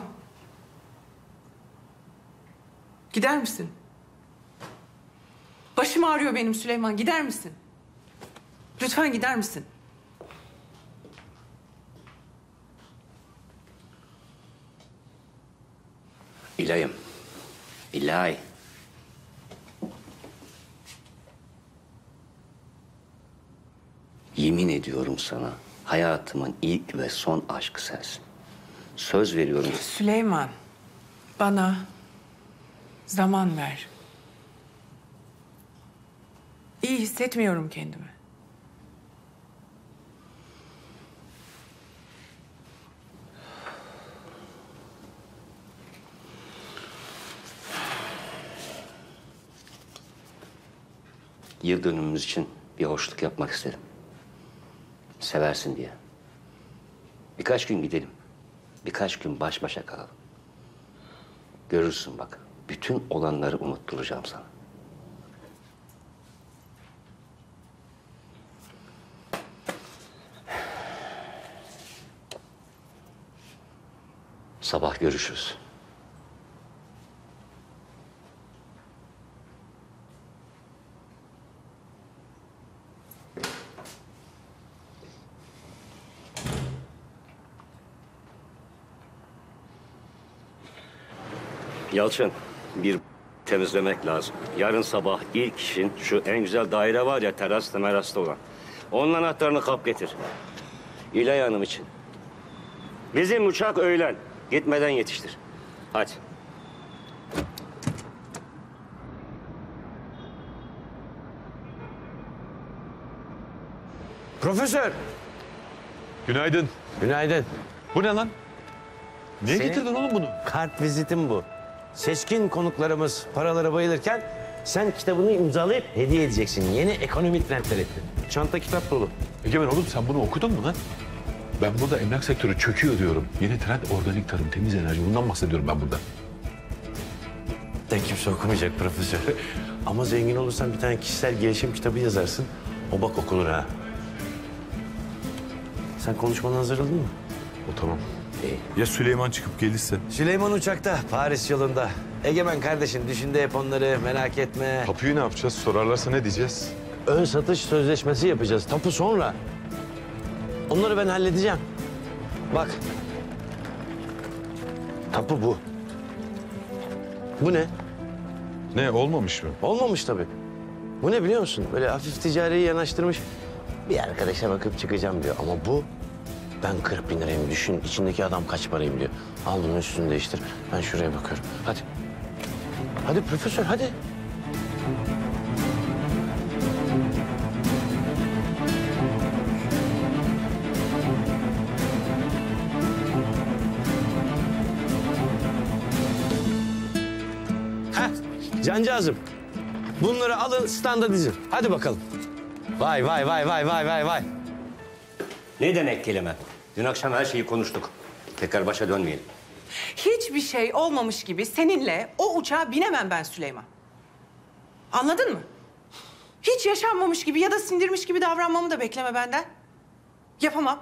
Gider misin? Başım ağrıyor benim Süleyman. Gider misin? Lütfen gider misin? İlayım. İlay. Yemin ediyorum sana, hayatımın ilk ve son aşkı sensin. Söz veriyorum. Süleyman, bana zaman ver. İyi hissetmiyorum kendimi. Yıl dönümümüz için bir hoşluk yapmak isterim. Seversin diye. Birkaç gün gidelim. Birkaç gün baş başa kalalım. Görürsün bak. Bütün olanları unutturacağım sana. Sabah görüşürüz. Yalçın, bir temizlemek lazım. Yarın sabah ilk işin şu en güzel daire var ya, terasta merasta olan. Onun anahtarını kap getir. İlay Hanım için. Bizim uçak öğlen. Gitmeden yetiştir. Hadi. Profesör. Günaydın. Günaydın. Bu ne lan? Niye Senin getirdin oğlum bunu? Kart vizitim bu. Seçkin konuklarımız paralara bayılırken sen kitabını imzalayıp hediye edeceksin. Yeni ekonomik trendler etti. Çanta kitap dolu. Egemen oğlum sen bunu okudun mu lan? Ben burada emlak sektörü çöküyor diyorum. Yeni trend organik tarım, temiz enerji. Bundan bahsediyorum ben burada. De kimse okumayacak profesör. Ama zengin olursan bir tane kişisel gelişim kitabı yazarsın. O bak okunur ha. Sen konuşmanı hazırladın mı? O tamam. İyi. Ya Süleyman çıkıp gelirse? Süleyman uçakta, Paris yolunda. Egemen kardeşin düşündü hep onları, merak etme. Tapuyu ne yapacağız? Sorarlarsa ne diyeceğiz? Ön satış sözleşmesi yapacağız. Tapu sonra. Onları ben halledeceğim. Bak. Tapu bu. Bu ne? Ne, olmamış mı? Olmamış tabii. Bu ne biliyor musun? Böyle hafif ticari yanaştırmış. Bir arkadaşa bakıp çıkacağım diyor. Ama bu, ben kırk bin lirayım. Düşün, içindeki adam kaç parayım diyor. Al bunun üstünü değiştir. Ben şuraya bakıyorum. Hadi. Hadi profesör, hadi. Heh, cancağızım. Bunları alın, standa dizin. Hadi bakalım. Vay vay vay vay vay vay vay. Ne demek kelime? Dün akşam her şeyi konuştuk. Tekrar başa dönmeyelim. Hiçbir şey olmamış gibi seninle o uçağa binemem ben Süleyman. Anladın mı? Hiç yaşanmamış gibi ya da sindirmiş gibi davranmamı da bekleme benden. Yapamam.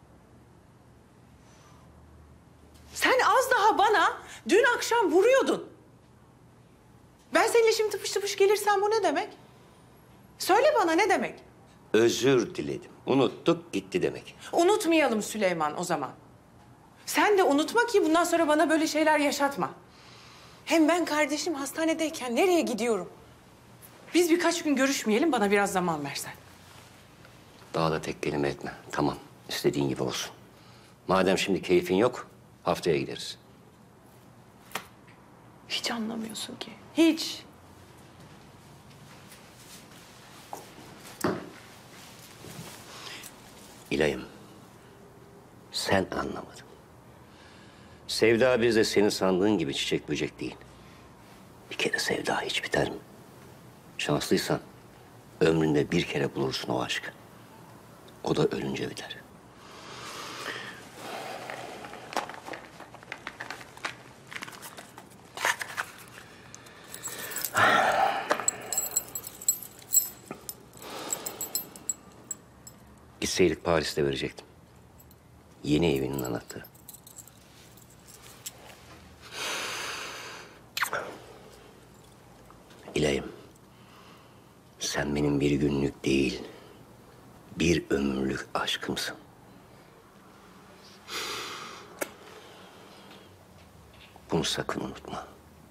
Sen az daha bana dün akşam vuruyordun. Ben seninle şimdi tıpış tıpış gelirsem bu ne demek? Söyle bana ne demek? Özür diledim. Unuttuk gitti demek. Unutmayalım Süleyman o zaman. Sen de unutma ki bundan sonra bana böyle şeyler yaşatma. Hem ben kardeşim hastanedeyken nereye gidiyorum? Biz birkaç gün görüşmeyelim, bana biraz zaman versen. Daha da tek kelime etme. Tamam, istediğin gibi olsun. Madem şimdi keyfin yok, haftaya gideriz. Hiç anlamıyorsun ki. Hiç. İlayım, sen anlamadın. Sevda bizde senin sandığın gibi çiçek böcek değil. Bir kere sevda hiç biter mi? Şanslıysan ömründe bir kere bulursun o aşkı. O da ölünce biter. Gitseydik Paris'te verecektim. Yeni evinin anahtarı. İlayım, sen benim bir günlük değil, bir ömürlük aşkımsın. Bunu sakın unutma.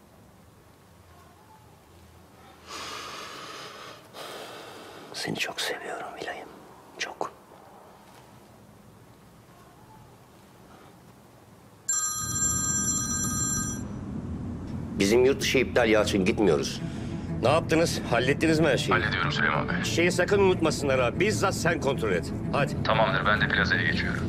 Seni çok seviyorum İlayım, çok. Bizim yurt dışı iptal Yalçın, gitmiyoruz. Ne yaptınız? Hallettiniz mi her şeyi? Hallediyorum Süleyman Bey. Şeyi sakın unutmasınlar ha. Bizzat sen kontrol et. Hadi. Tamamdır, ben de plazaya geçiyorum.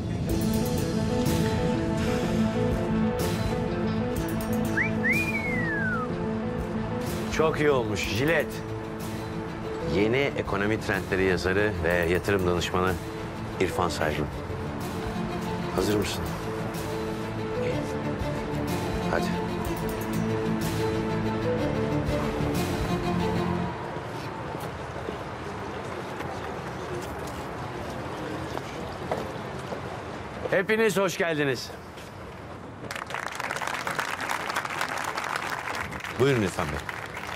Çok iyi olmuş Jilet. Yeni ekonomi trendleri yazarı ve yatırım danışmanı İrfan Saygın. Hazır mısın? İyi. Hadi. Hepiniz hoş geldiniz. Buyurun İrfan Bey.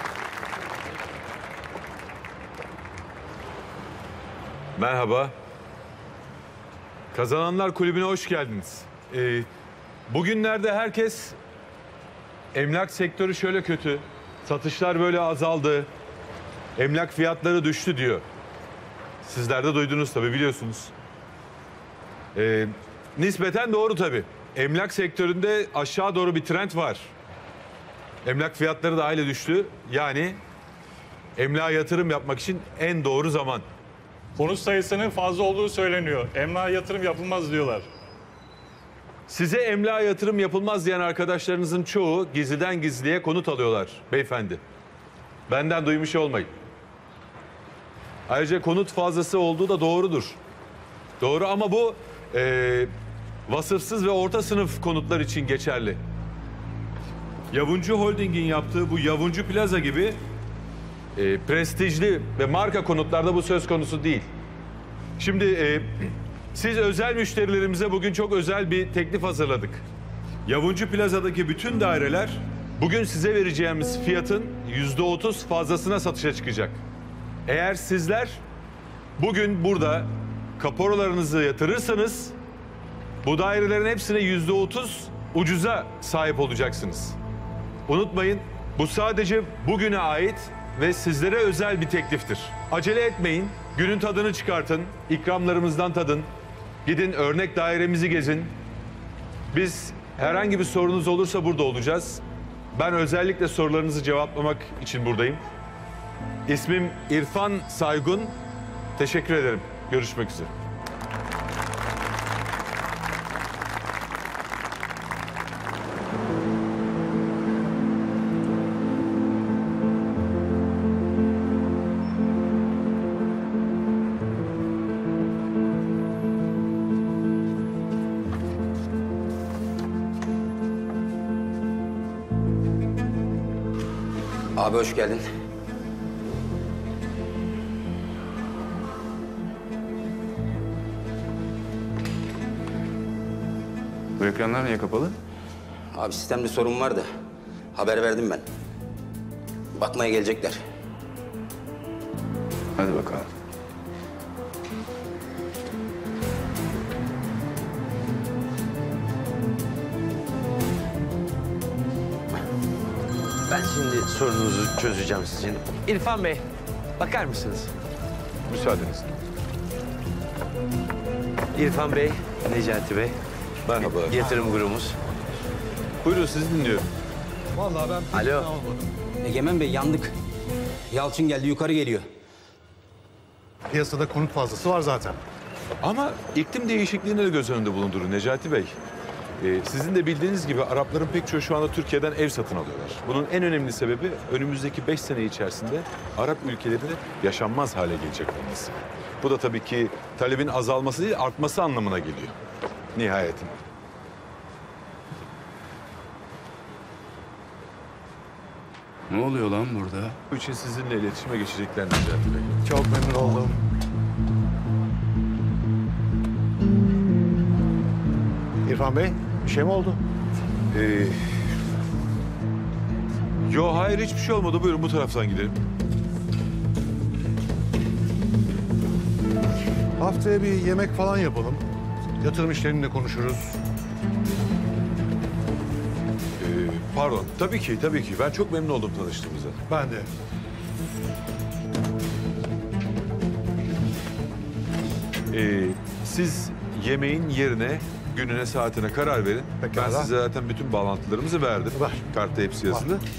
Merhaba. Kazananlar Kulübü'ne hoş geldiniz. Ee, bugünlerde herkes emlak sektörü şöyle kötü, satışlar böyle azaldı, emlak fiyatları düştü diyor. Sizler de duydunuz tabii, biliyorsunuz. Ee, nispeten doğru tabii. Emlak sektöründe aşağı doğru bir trend var. Emlak fiyatları da hayli düştü. Yani emlağa yatırım yapmak için en doğru zaman. Konut sayısının fazla olduğu söyleniyor. Emlağa yatırım yapılmaz diyorlar. Size emlağa yatırım yapılmaz diyen arkadaşlarınızın çoğu gizliden gizliye konut alıyorlar beyefendi. Benden duymuş olmayın. Ayrıca konut fazlası olduğu da doğrudur. Doğru ama bu e, vasıfsız ve orta sınıf konutlar için geçerli. Yavuncu Holding'in yaptığı bu Yavuncu Plaza gibi e, prestijli ve marka konutlarda bu söz konusu değil. Şimdi e, siz özel müşterilerimize bugün çok özel bir teklif hazırladık. Yavuncu Plaza'daki bütün daireler bugün size vereceğimiz fiyatın yüzde otuz fazlasına satışa çıkacak. Eğer sizler bugün burada kaporalarınızı yatırırsanız bu dairelerin hepsine yüzde otuz ucuza sahip olacaksınız. Unutmayın, bu sadece bugüne ait ve sizlere özel bir tekliftir. Acele etmeyin, günün tadını çıkartın, ikramlarımızdan tadın. Gidin örnek dairemizi gezin. Biz herhangi bir sorunuz olursa burada olacağız. Ben özellikle sorularınızı cevaplamak için buradayım. İsmim İrfan Saygun. Teşekkür ederim. Görüşmek üzere. Abi hoş geldin. Bu ekranlar niye kapalı? Abi sistemde sorun var da haber verdim ben. Bakmaya gelecekler. Hadi bakalım. Ben şimdi sorununuzu çözeceğim sizin. İrfan Bey, bakar mısınız? Müsaadenizle. İrfan Bey, Necati Bey. Merhaba. Yatırım grubumuz. Buyurun, sizi dinliyorum. Vallahi ben... Alo. Egemen Bey yandık. Yalçın geldi, yukarı geliyor. Piyasada konut fazlası var zaten. Ama iklim değişikliğini de göz önünde bulundurun Necati Bey. Ee, sizin de bildiğiniz gibi Arapların pek çoğu şu anda Türkiye'den ev satın alıyorlar. Bunun en önemli sebebi önümüzdeki beş sene içerisinde Arap ülkelerinde yaşanmaz hale gelecek olması. Bu da tabii ki talebin azalması değil, artması anlamına geliyor. Nihayetinde. Ne oluyor lan burada? Bu için sizinle iletişime geçecekler Necati Bey. Çok memnun oldum. İrfan Bey, bir şey mi oldu? Ee, yo hayır hiçbir şey olmadı. Buyurun bu taraftan gidelim. Haftaya bir yemek falan yapalım. Yatırım işlerini de konuşuruz. Ee, pardon. Tabii ki, tabii ki. Ben çok memnun oldum tanıştığımıza. Ben de. Ee, siz yemeğin yerine, gününe, saatine karar verin. Pekala. Ben size zaten bütün bağlantılarımızı verdim. Var. Kartta hepsi yazılı. Var.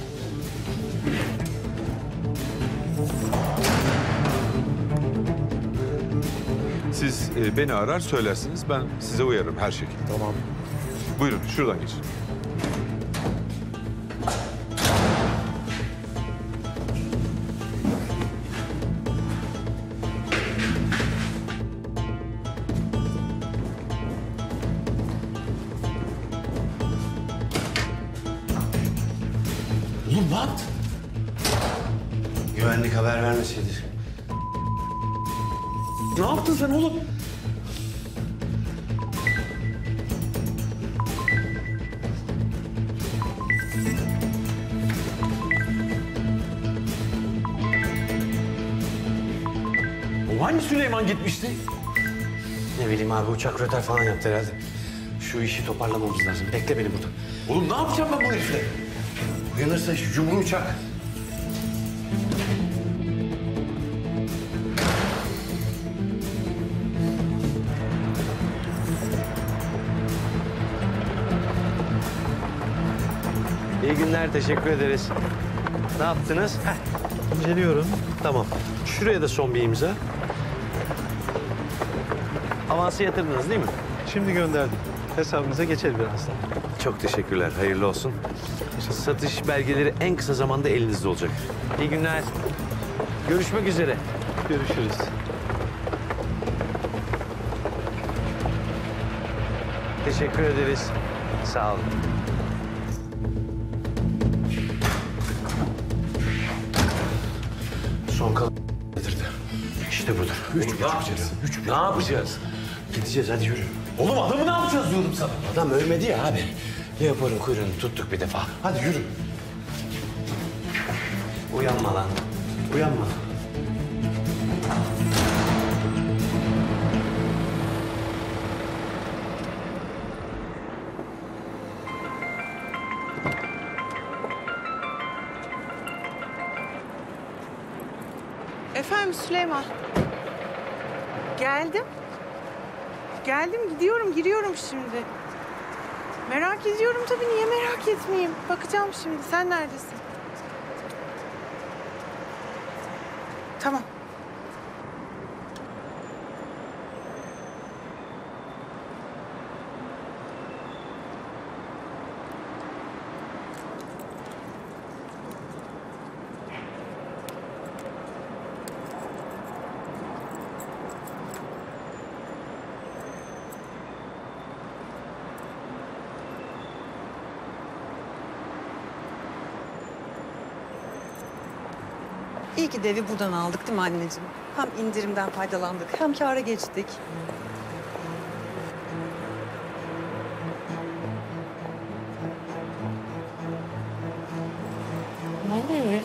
Siz e, beni arar söylersiniz. Ben size uyarım her şekilde. Tamam. Buyurun şuradan geçin. Oğlum ne yaptın? Güvenlik haber vermeseydi. Ne yaptın sen oğlum? O hangi Süleyman gitmişti? Ne bileyim abi uçak röter falan yaptı herhalde. Şu işi toparlamamız lazım. Bekle beni burada. Oğlum ne yapacağım ben bu herifle? Uyanırsa şu cumhur uçak. İyi günler, teşekkür ederiz. Ne yaptınız? Heh, inceliyorum. Tamam. Şuraya da son bir imza. Avansı yatırdınız değil mi? Şimdi gönderdim. Hesabınıza geçer birazdan. Çok teşekkürler, hayırlı olsun. Satış belgeleri en kısa zamanda elinizde olacak. İyi günler. Görüşmek üzere. Görüşürüz. Teşekkür ederiz. Sağ olun. Son kalan getirdi. İşte budur. Üç buçuk yapacağız? Üç Ne yapacağız? Gideceğiz, hadi yürü. Oğlum adamı ne yapacağız diyorum sana. Adam ölmedi ya abi. Leopold'un kuyruğunu tuttuk bir defa. Hadi yürü. Uyanma lan. Uyanma. Efendim Süleyman. Geldim. Geldim, gidiyorum, giriyorum şimdi. Merak ediyorum tabii, niye merak etmeyeyim? Bakacağım şimdi, sen neredesin? Tamam. İyi ki devi buradan aldık değil mi anneciğim? Hem indirimden faydalandık hem kâra geçtik. Ne devi?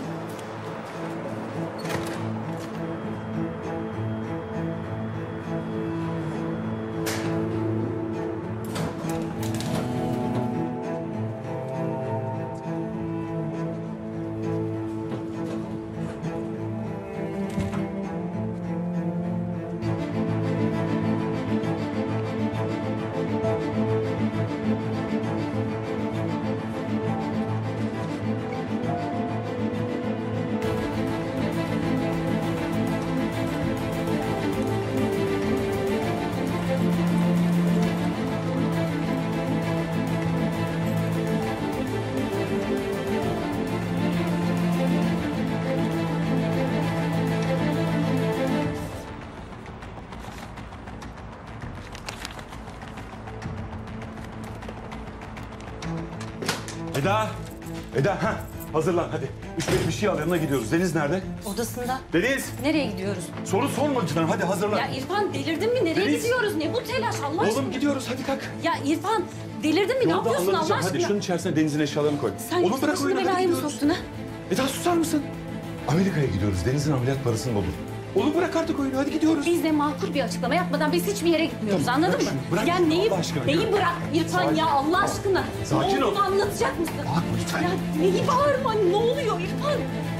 Eda! Eda ha hazırlan hadi. Üç beş bir şey al yanına gidiyoruz. Deniz nerede? Odasında. Deniz! Nereye gidiyoruz? Soru sorma lütfen hadi hazırlan. Ya İrfan delirdin mi? Nereye Deniz! gidiyoruz? Ne bu telaş Allah aşkına? Oğlum gidiyoruz hadi kalk. Ya İrfan delirdin mi? Ne Yolda yapıyorsun Allah anlatacağım. aşkına? Hadi şunun içerisine Deniz'in eşyalarını koy. Sen Oğlum Oğlum bırak başını oyunu hadi belaya mı gidiyoruz. soktun ha? Eda susar mısın? Amerika'ya gidiyoruz. Deniz'in ameliyat parasını olur. Oğlum bırak artık oyunu hadi gidiyoruz. Biz de makul bir açıklama yapmadan biz hiçbir yere gitmiyoruz Tamam, anladın bırak mı? şunu, bırak ya şunu, neyi, Allah aşkına, neyi yürü. bırak İrfan Sakin. ya Allah aşkına? Sakin ne ol. olduğunu anlatacak mısın? Bağırma lütfen. Ya neyi bağırma ne oluyor İrfan?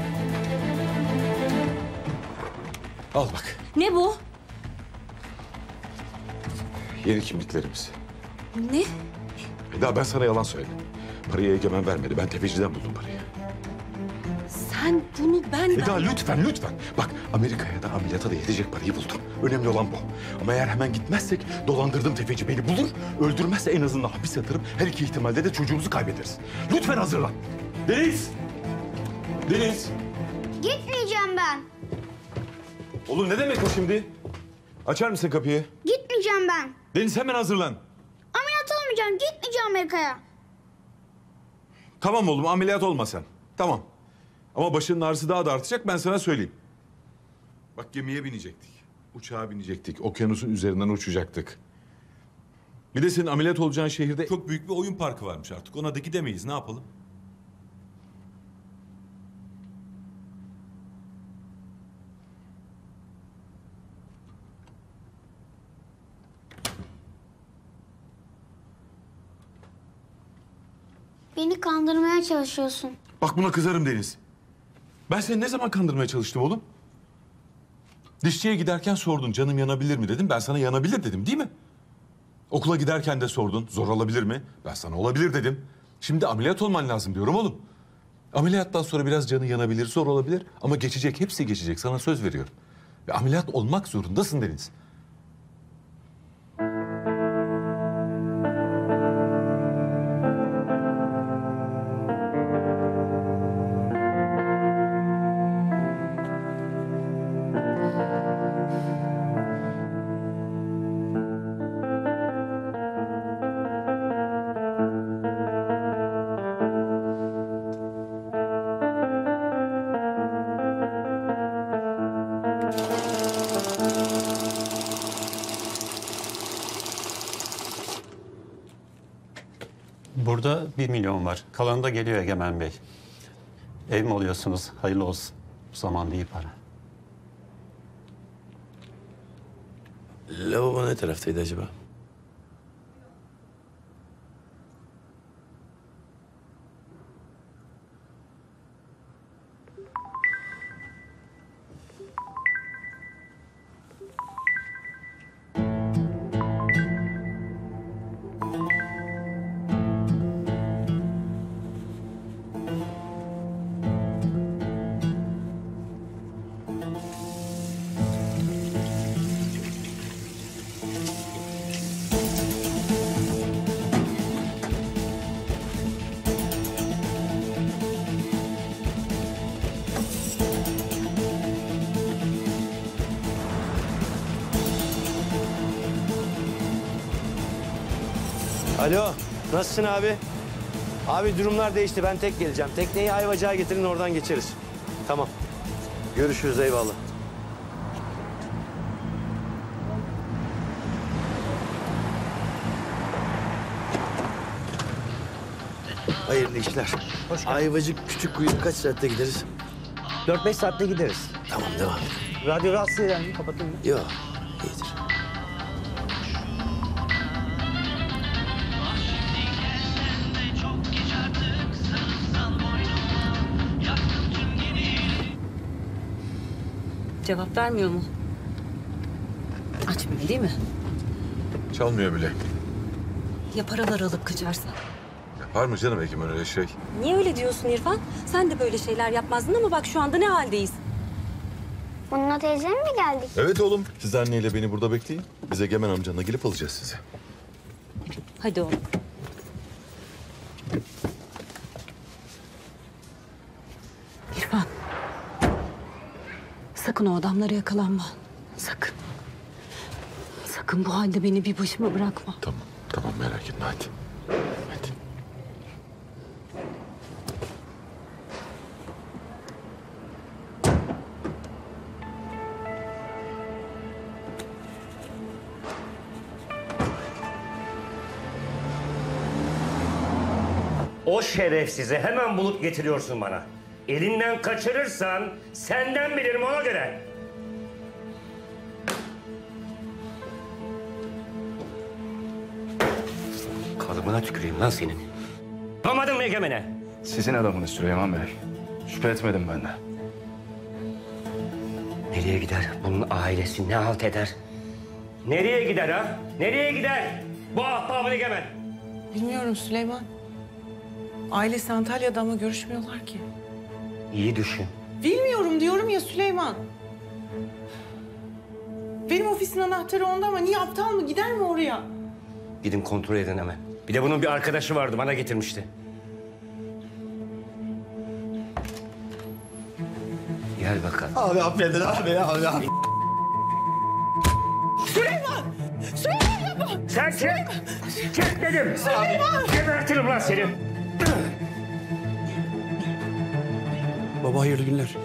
Al bak. Ne bu? Yeni kimliklerimiz. Ne? Eda ben sana yalan söyledim. Parayı Egemen vermedi. Ben tefeciden buldum parayı. Sen bunu benden... Eda lütfen lütfen. Bak Amerika'ya da ameliyata da yetecek parayı buldum. Önemli olan bu. Ama eğer hemen gitmezsek dolandırdığım tefeci beni bulur. Öldürmezse en azından hapis yatırıp her iki ihtimalde de çocuğumuzu kaybederiz. Lütfen hazırlan. Deniz! Deniz! Gitmeyeceğim ben. Oğlum ne demek o şimdi? Açar mısın kapıyı? Gitmeyeceğim ben. Deniz hemen hazırlan. Ameliyat olmayacağım. Gitmeyeceğim Amerika'ya. Tamam oğlum ameliyat olma sen. Tamam. Ama başının ağrısı daha da artacak ben sana söyleyeyim. Bak gemiye binecektik. Uçağa binecektik. Okyanusun üzerinden uçacaktık. Bir de senin ameliyat olacağın şehirde çok büyük bir oyun parkı varmış artık. Ona da gidemeyiz. Ne yapalım? Beni kandırmaya çalışıyorsun. Bak buna kızarım Deniz. Ben seni ne zaman kandırmaya çalıştım oğlum? Dişçiye giderken sordun canım yanabilir mi dedim. Ben sana yanabilir dedim değil mi? Okula giderken de sordun zor olabilir mi? Ben sana olabilir dedim. Şimdi ameliyat olman lazım diyorum oğlum. Ameliyattan sonra biraz canı yanabilir, zor olabilir ama geçecek, hepsi geçecek. Sana söz veriyorum. Ve ameliyat olmak zorundasın Deniz. Burada bir milyon var. Kalanı da geliyor Egemen Bey. Ev mi oluyorsunuz? Hayırlı olsun. Bu zaman değil para. Lavabo ne taraftaydı acaba? Alo, nasılsın abi? Abi durumlar değişti, ben tek geleceğim. Tekneyi Ayvacık'a getirin, oradan geçeriz. Tamam. Görüşürüz, eyvallah. Hayırlı işler. Ayvacık küçük kuyu kaç saatte gideriz? Dört beş saatte gideriz. Tamam, devam et. Radyo rahatsız eder mi? Kapatayım mı? Yok, iyidir. Cevap vermiyor mu? Açmıyor değil mi? Çalmıyor bile. Ya paralar alıp kaçarsa? Yapar mı canım Egemen öyle şey? Niye öyle diyorsun İrfan? Sen de böyle şeyler yapmazdın ama bak şu anda ne haldeyiz? Bununla teyzem mi geldik? Evet oğlum. Siz anneyle beni burada bekleyin. Biz Egemen amcanla gelip alacağız sizi. Hadi oğlum. İrfan. Sakın o adamlara yakalanma. Sakın. Sakın bu halde beni bir başıma bırakma. Tamam, tamam merak etme hadi. Hadi. O şerefsizi hemen bulup getiriyorsun bana. Elinden kaçırırsan senden bilirim ona göre. Kalıbına tüküreyim lan senin. Yapamadın mı Egemen'e? Sizin adamınız Süleyman Bey. Şüphe etmedim ben de. Nereye gider? Bunun ailesi ne halt eder? Nereye gider ha? Nereye gider? Bu ahbabı Egemen. Bilmiyorum Süleyman. Ailesi Antalya'da ama görüşmüyorlar ki. İyi düşün. Bilmiyorum diyorum ya Süleyman. Benim ofisin anahtarı onda ama niye aptal mı? Gider mi oraya? Gidin kontrol edin hemen. Bir de bunun bir arkadaşı vardı, bana getirmişti. Gel bakalım. Abi affedin abi ya abi. abi. Süleyman! Süleyman yapma! Sen çık! Çık dedim! Süleyman! Gebertirim lan seni! Baba hayırlı günler.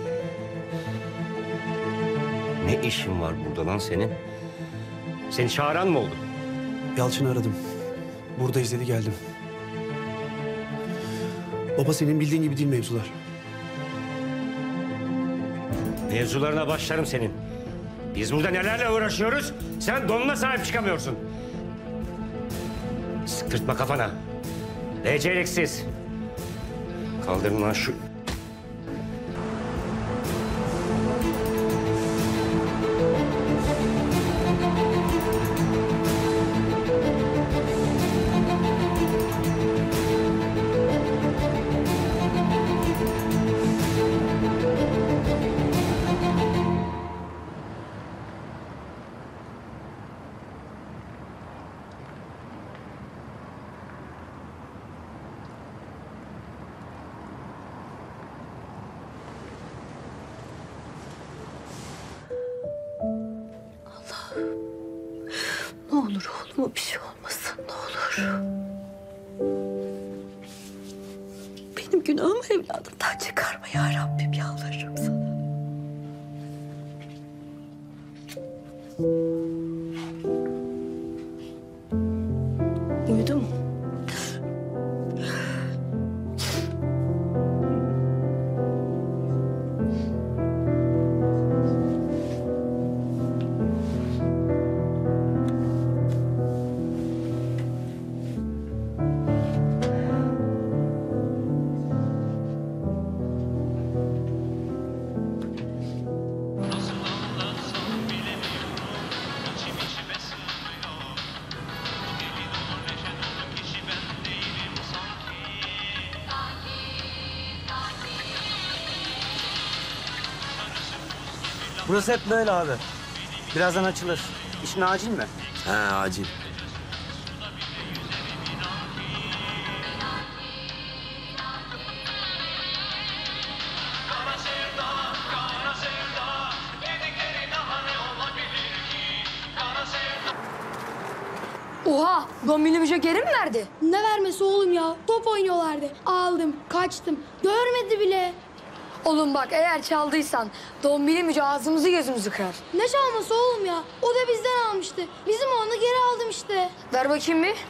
Ne işin var burada lan senin? Seni çağıran mı oldu? Yalçın'ı aradım. Burada izledi geldim. Baba senin bildiğin gibi değil mevzular. Mevzularına başlarım senin. Biz burada nelerle uğraşıyoruz, sen donuna sahip çıkamıyorsun. Sıktırtma kafana. Beceriksiz. Kaldırın lan şu... Kızıma bir şey olmasın ne olur. Benim günahımı evladımdan çıkarma ya Rabbim, yalvarırım sana. Uyudu mu? Burası hep böyle abi. Birazdan açılır. İşin acil mi? He acil. Oha! Dombili bize geri mi verdi? Ne vermesi oğlum ya? Top oynuyorlardı. Aldım, kaçtım. Görmedi bile. Oğlum bak, eğer çaldıysan Dombili müce ağzımızı gözümüzü kırar. Ne çalması oğlum ya? O da bizden almıştı. Bizim onu geri aldım işte. Ver bakayım bir.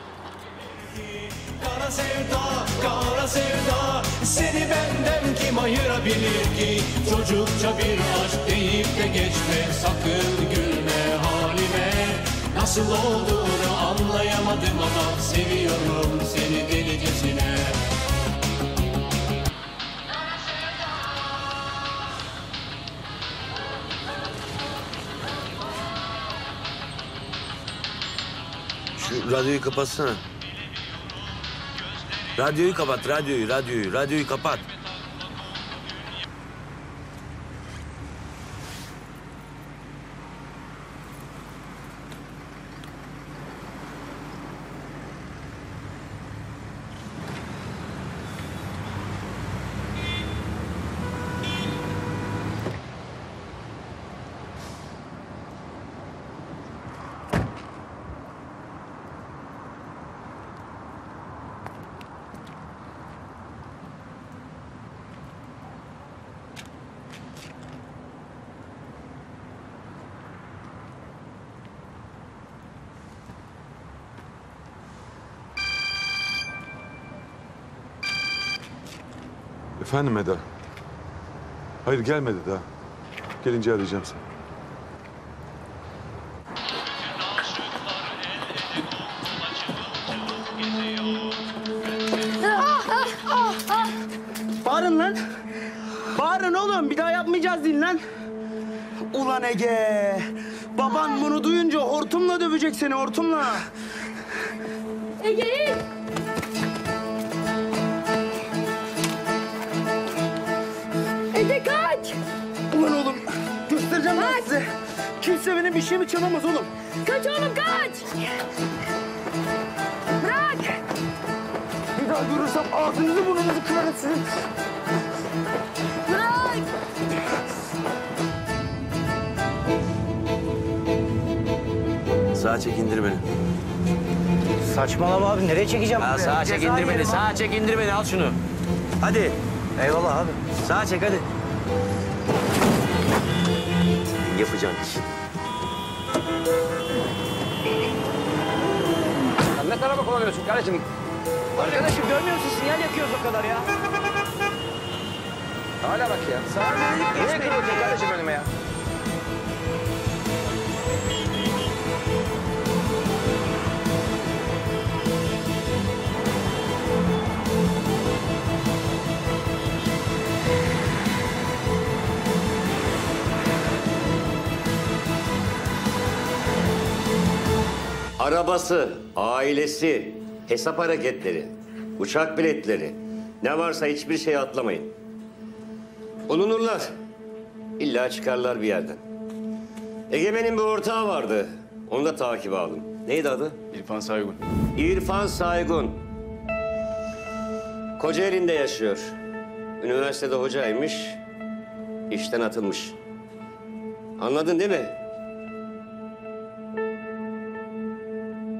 Kara sevda, kara sevda, seni benden kim ayırabilir ki? Çocukça bir aşk deyip de geçme, sakın gülme halime. Nasıl olduğunu anlayamadım ama seviyorum seni delicesine. Şu radyoyu kapatsana. Radyoyu kapat, radyoyu, radyoyu, radyoyu kapat. Efendim Eda? Hayır gelmedi daha. Gelince arayacağım seni. Ah, ah, ah, ah. Bağırın lan. Bağırın oğlum. Bir daha yapmayacağız deyin lan. Ulan Ege. Baban bunu duyunca hortumla dövecek seni, hortumla. Ege! Ege kaç! Ulan oğlum, göstereceğim ben size. Kimse benim bir şeyimi çalamaz oğlum. Kaç oğlum kaç! Bırak! Bir daha görürsem ağzınızı burnunuzu kırarım sizin. Bırak! Sağa çek indir beni. Saçmalama abi, nereye çekeceğim Ha, buraya? sağa çek Ceza indir beni, yerim sağa abi. çek indir beni. Al şunu. Hadi. Eyvallah abi. Sağa çek hadi. Yapacağım iş. Sen ne tarafa kullanıyorsun kardeşim? Arkadaşım görmüyor musun? Sinyal yakıyoruz o kadar ya. Hala bak ya. Sağa dönüp geçmeyin. Niye kırıyorsun kardeşim önüme ya? Arabası, ailesi, hesap hareketleri, uçak biletleri, ne varsa hiçbir şey atlamayın. Bulunurlar. İlla çıkarlar bir yerden. Egemen'in bir ortağı vardı. Onu da takibe alın. Neydi adı? İrfan Saygun. İrfan Saygun. Kocaeli'nde yaşıyor. Üniversitede hocaymış. İşten atılmış. Anladın değil mi?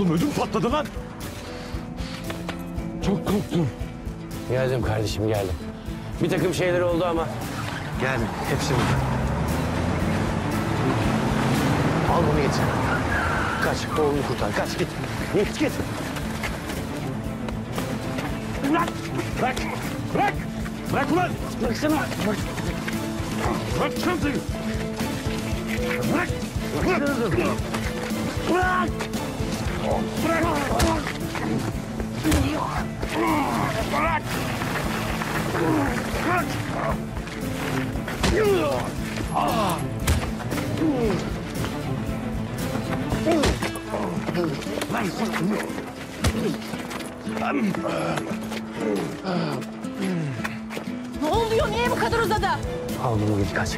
Oğlum ödüm patladı lan. Çok korktum. Geldim kardeşim geldim. Bir takım şeyler oldu ama. Gelme. Hepsi burada. Al bunu git. Kaç. Oğlunu kurtar. Kaç git. Git git. Bırak. Bırak. Bırak. Bırak ulan. Bıraksana. Bırak. Bırak çantayı. Bırak. Bırak. Bırak. Bırak. Bırak. Bırak. Ah. Ne oluyor? Niye bu kadar uzadı? Al bunu git kaç.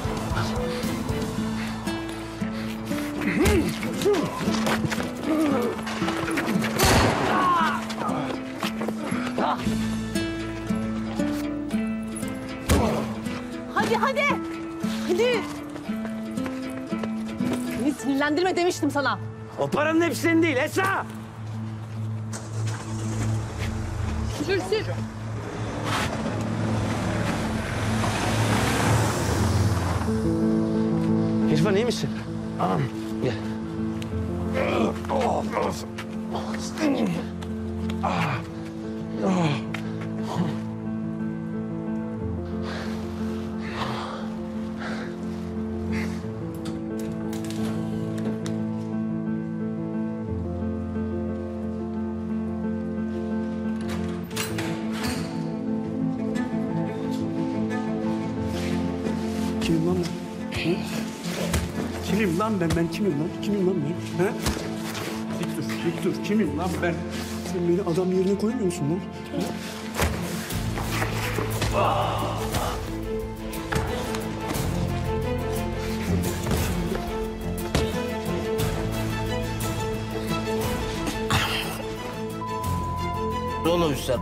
Hadi hadi. Hadi. Beni sinirlendirme demiştim sana. O paranın hepsi senin değil Esra. Sür sür. İrfan iyi misin? Anam gel. Kimim lan ben? Hı? Kimim lan ben? Ben kimim lan? Kimim lan ben? Ha? Dik dur, dik dur. Kimim lan ben? Sen beni adam yerine koymuyor musun lan? Ha? Ne olur Hüsam?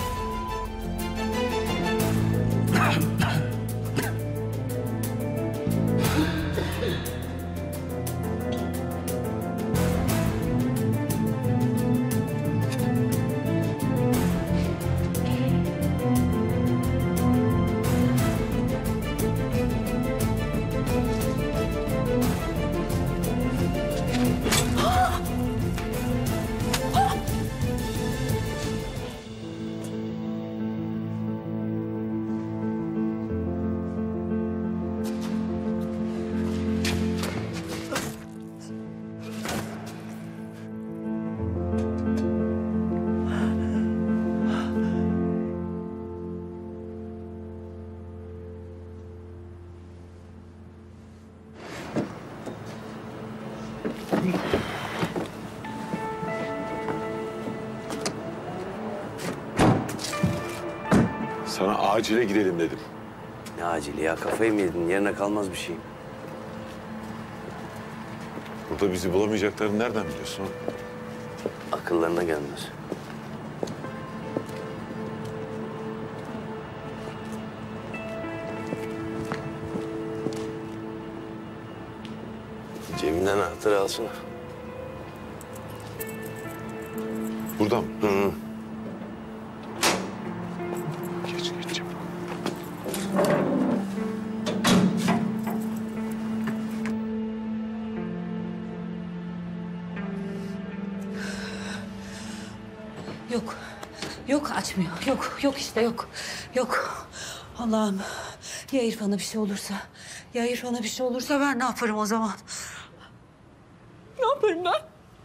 Sana acile gidelim dedim. Ne acili ya? Kafayı mı yedin? Yerine kalmaz bir şey. Burada bizi bulamayacaklarını nereden biliyorsun? Akıllarına gelmez. Cebinden anahtarı alsana. Burada mı? Hı hı. Geç geç çabuk. Yok. Yok açmıyor. Yok. Yok işte yok. Yok. Allah'ım. Ya İrfan'a bir şey olursa? Ya İrfan'a bir şey olursa ben ne yaparım o zaman? Ne yaparım ben?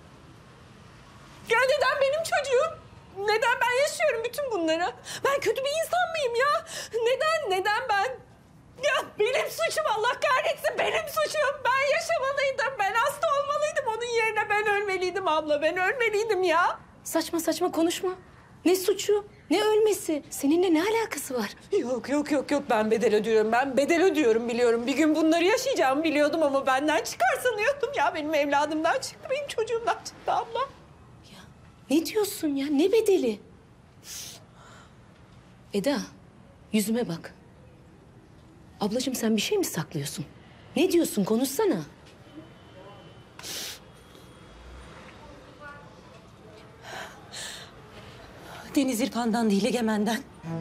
Ya neden benim çocuğum? Neden ben yaşıyorum bütün bunları? Ben kötü bir insan mıyım ya? Neden? Neden ben? Ya benim suçum Allah kahretsin benim suçum. Ben yaşamalıydım. Ben hasta olmalıydım. Onun yerine ben ölmeliydim abla. Ben ölmeliydim ya. Saçma saçma konuşma. Ne suçu, ne ölmesi. Seninle ne alakası var? Yok yok yok yok ben bedel ödüyorum. Ben bedel ödüyorum biliyorum. Bir gün bunları yaşayacağımı biliyordum ama benden çıkar sanıyordum ya. Benim evladımdan çıktı, benim çocuğumdan çıktı abla. Ya ne diyorsun ya? Ne bedeli? Eda, yüzüme bak. Ablacığım sen bir şey mi saklıyorsun? Ne diyorsun? Konuşsana. Deniz İrfan'dan değil, Egemen'den.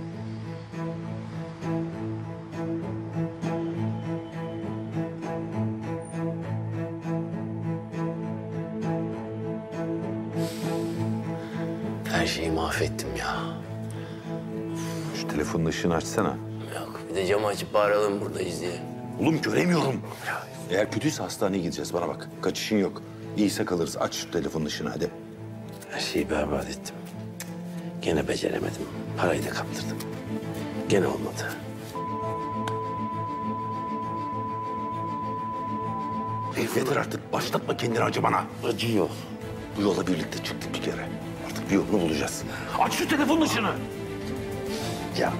Her şeyi mahvettim ya. Şu telefonun ışığını açsana. Yok, bir de camı açıp bağıralım buradayız diye. Oğlum göremiyorum. Eğer kötüyse hastaneye gideceğiz, bana bak. Kaçışın yok. İyiyse kalırız. Aç şu telefonun ışığını hadi. Her şeyi berbat ettim. Gene beceremedim. Parayı da kaptırdım. Gene olmadı. Elif yeter artık. Başlatma kendini acı bana. Acıyor. Bu yola birlikte çıktık bir kere. Artık bir yolunu bulacağız. Aç şu telefonun ışığını. Ya.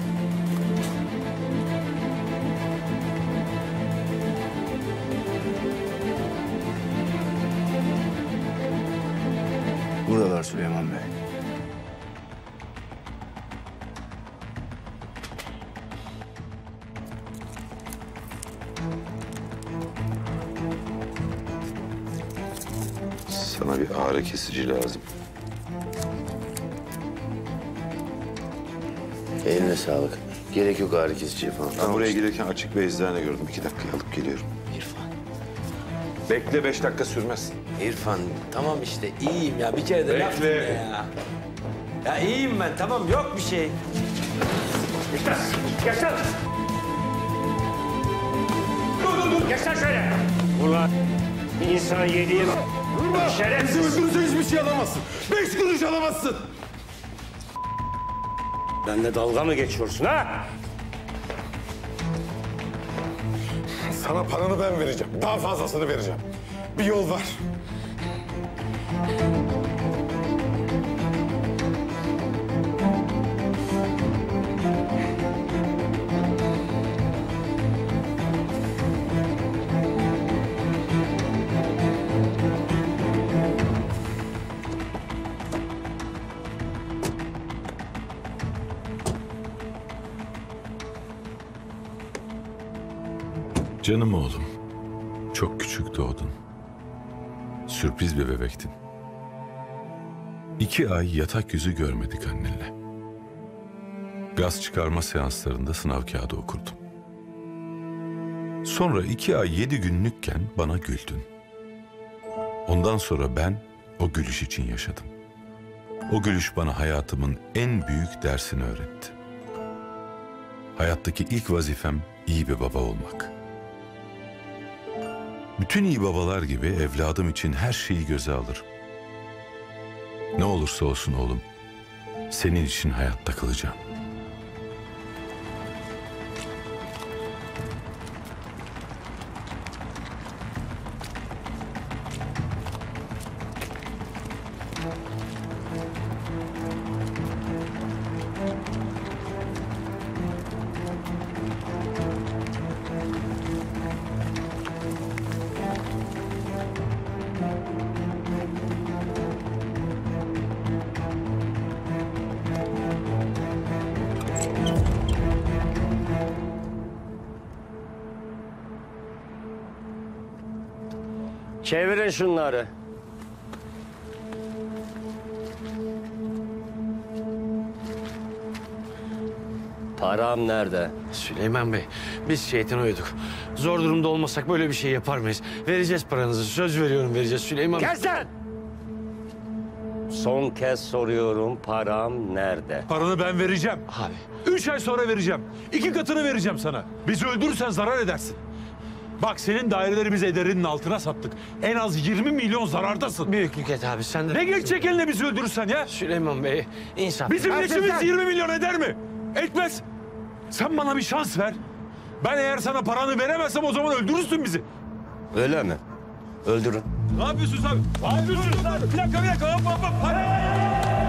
Buradalar Süleyman Bey. Sana bir ağrı kesici lazım. Eline sağlık. Gerek yok ağrı kesici falan. Ben buraya gelirken açık bir eczane gördüm. İki dakikaya alıp geliyorum. İrfan. Bekle, beş dakika sürmez. İrfan, tamam işte iyiyim ya. Bir kere de laf Bekle. dinle ya. Ya iyiyim ben, tamam yok bir şey. Geçler, geçler. Dur, dur, dur. Geçler şöyle. Ulan bir insan yediğim şerefsiz. Bizi öldürürse hiçbir şey alamazsın. Beş kuruş alamazsın. Benimle dalga mı geçiyorsun ha? Sana paranı ben vereceğim. Daha fazlasını vereceğim. Bir yol var. Canım oğlum, çok küçük doğdun. Sürpriz bir bebektin. İki ay yatak yüzü görmedik annenle. Gaz çıkarma seanslarında sınav kağıdı okurdum. Sonra iki ay yedi günlükken bana güldün. Ondan sonra ben o gülüş için yaşadım. O gülüş bana hayatımın en büyük dersini öğretti. Hayattaki ilk vazifem iyi bir baba olmak. Bütün iyi babalar gibi evladım için her şeyi göze alırım. Ne olursa olsun oğlum, senin için hayatta kalacağım. Çevirin şunları. Param nerede? Süleyman Bey, biz şeytan uyduk. Zor durumda olmasak böyle bir şey yapar mıyız? Vereceğiz paranızı, söz veriyorum vereceğiz Süleyman Bey. Kes lan! Son kez soruyorum, param nerede? Paranı ben vereceğim. Abi. Üç ay sonra vereceğim. İki katını vereceğim sana. Bizi öldürürsen zarar edersin. Bak senin daireleri biz ederinin altına sattık. En az yirmi milyon zarardasın. Büyüklük et abi sen de. Ne geçecek eline bizi öldürürsen ya? Süleyman Bey, insaf. Bizim Abi işimiz sen- yirmi milyon eder mi? Etmez. Sen bana bir şans ver. Ben eğer sana paranı veremezsem o zaman öldürürsün bizi. Öyle mi? Öldürün. Ne yapıyorsunuz abi? Ne yapıyorsunuz abi? Bir dakika bir dakika. Hop hop hop. Hadi.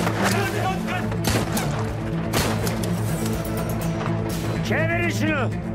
Çevirin şunu.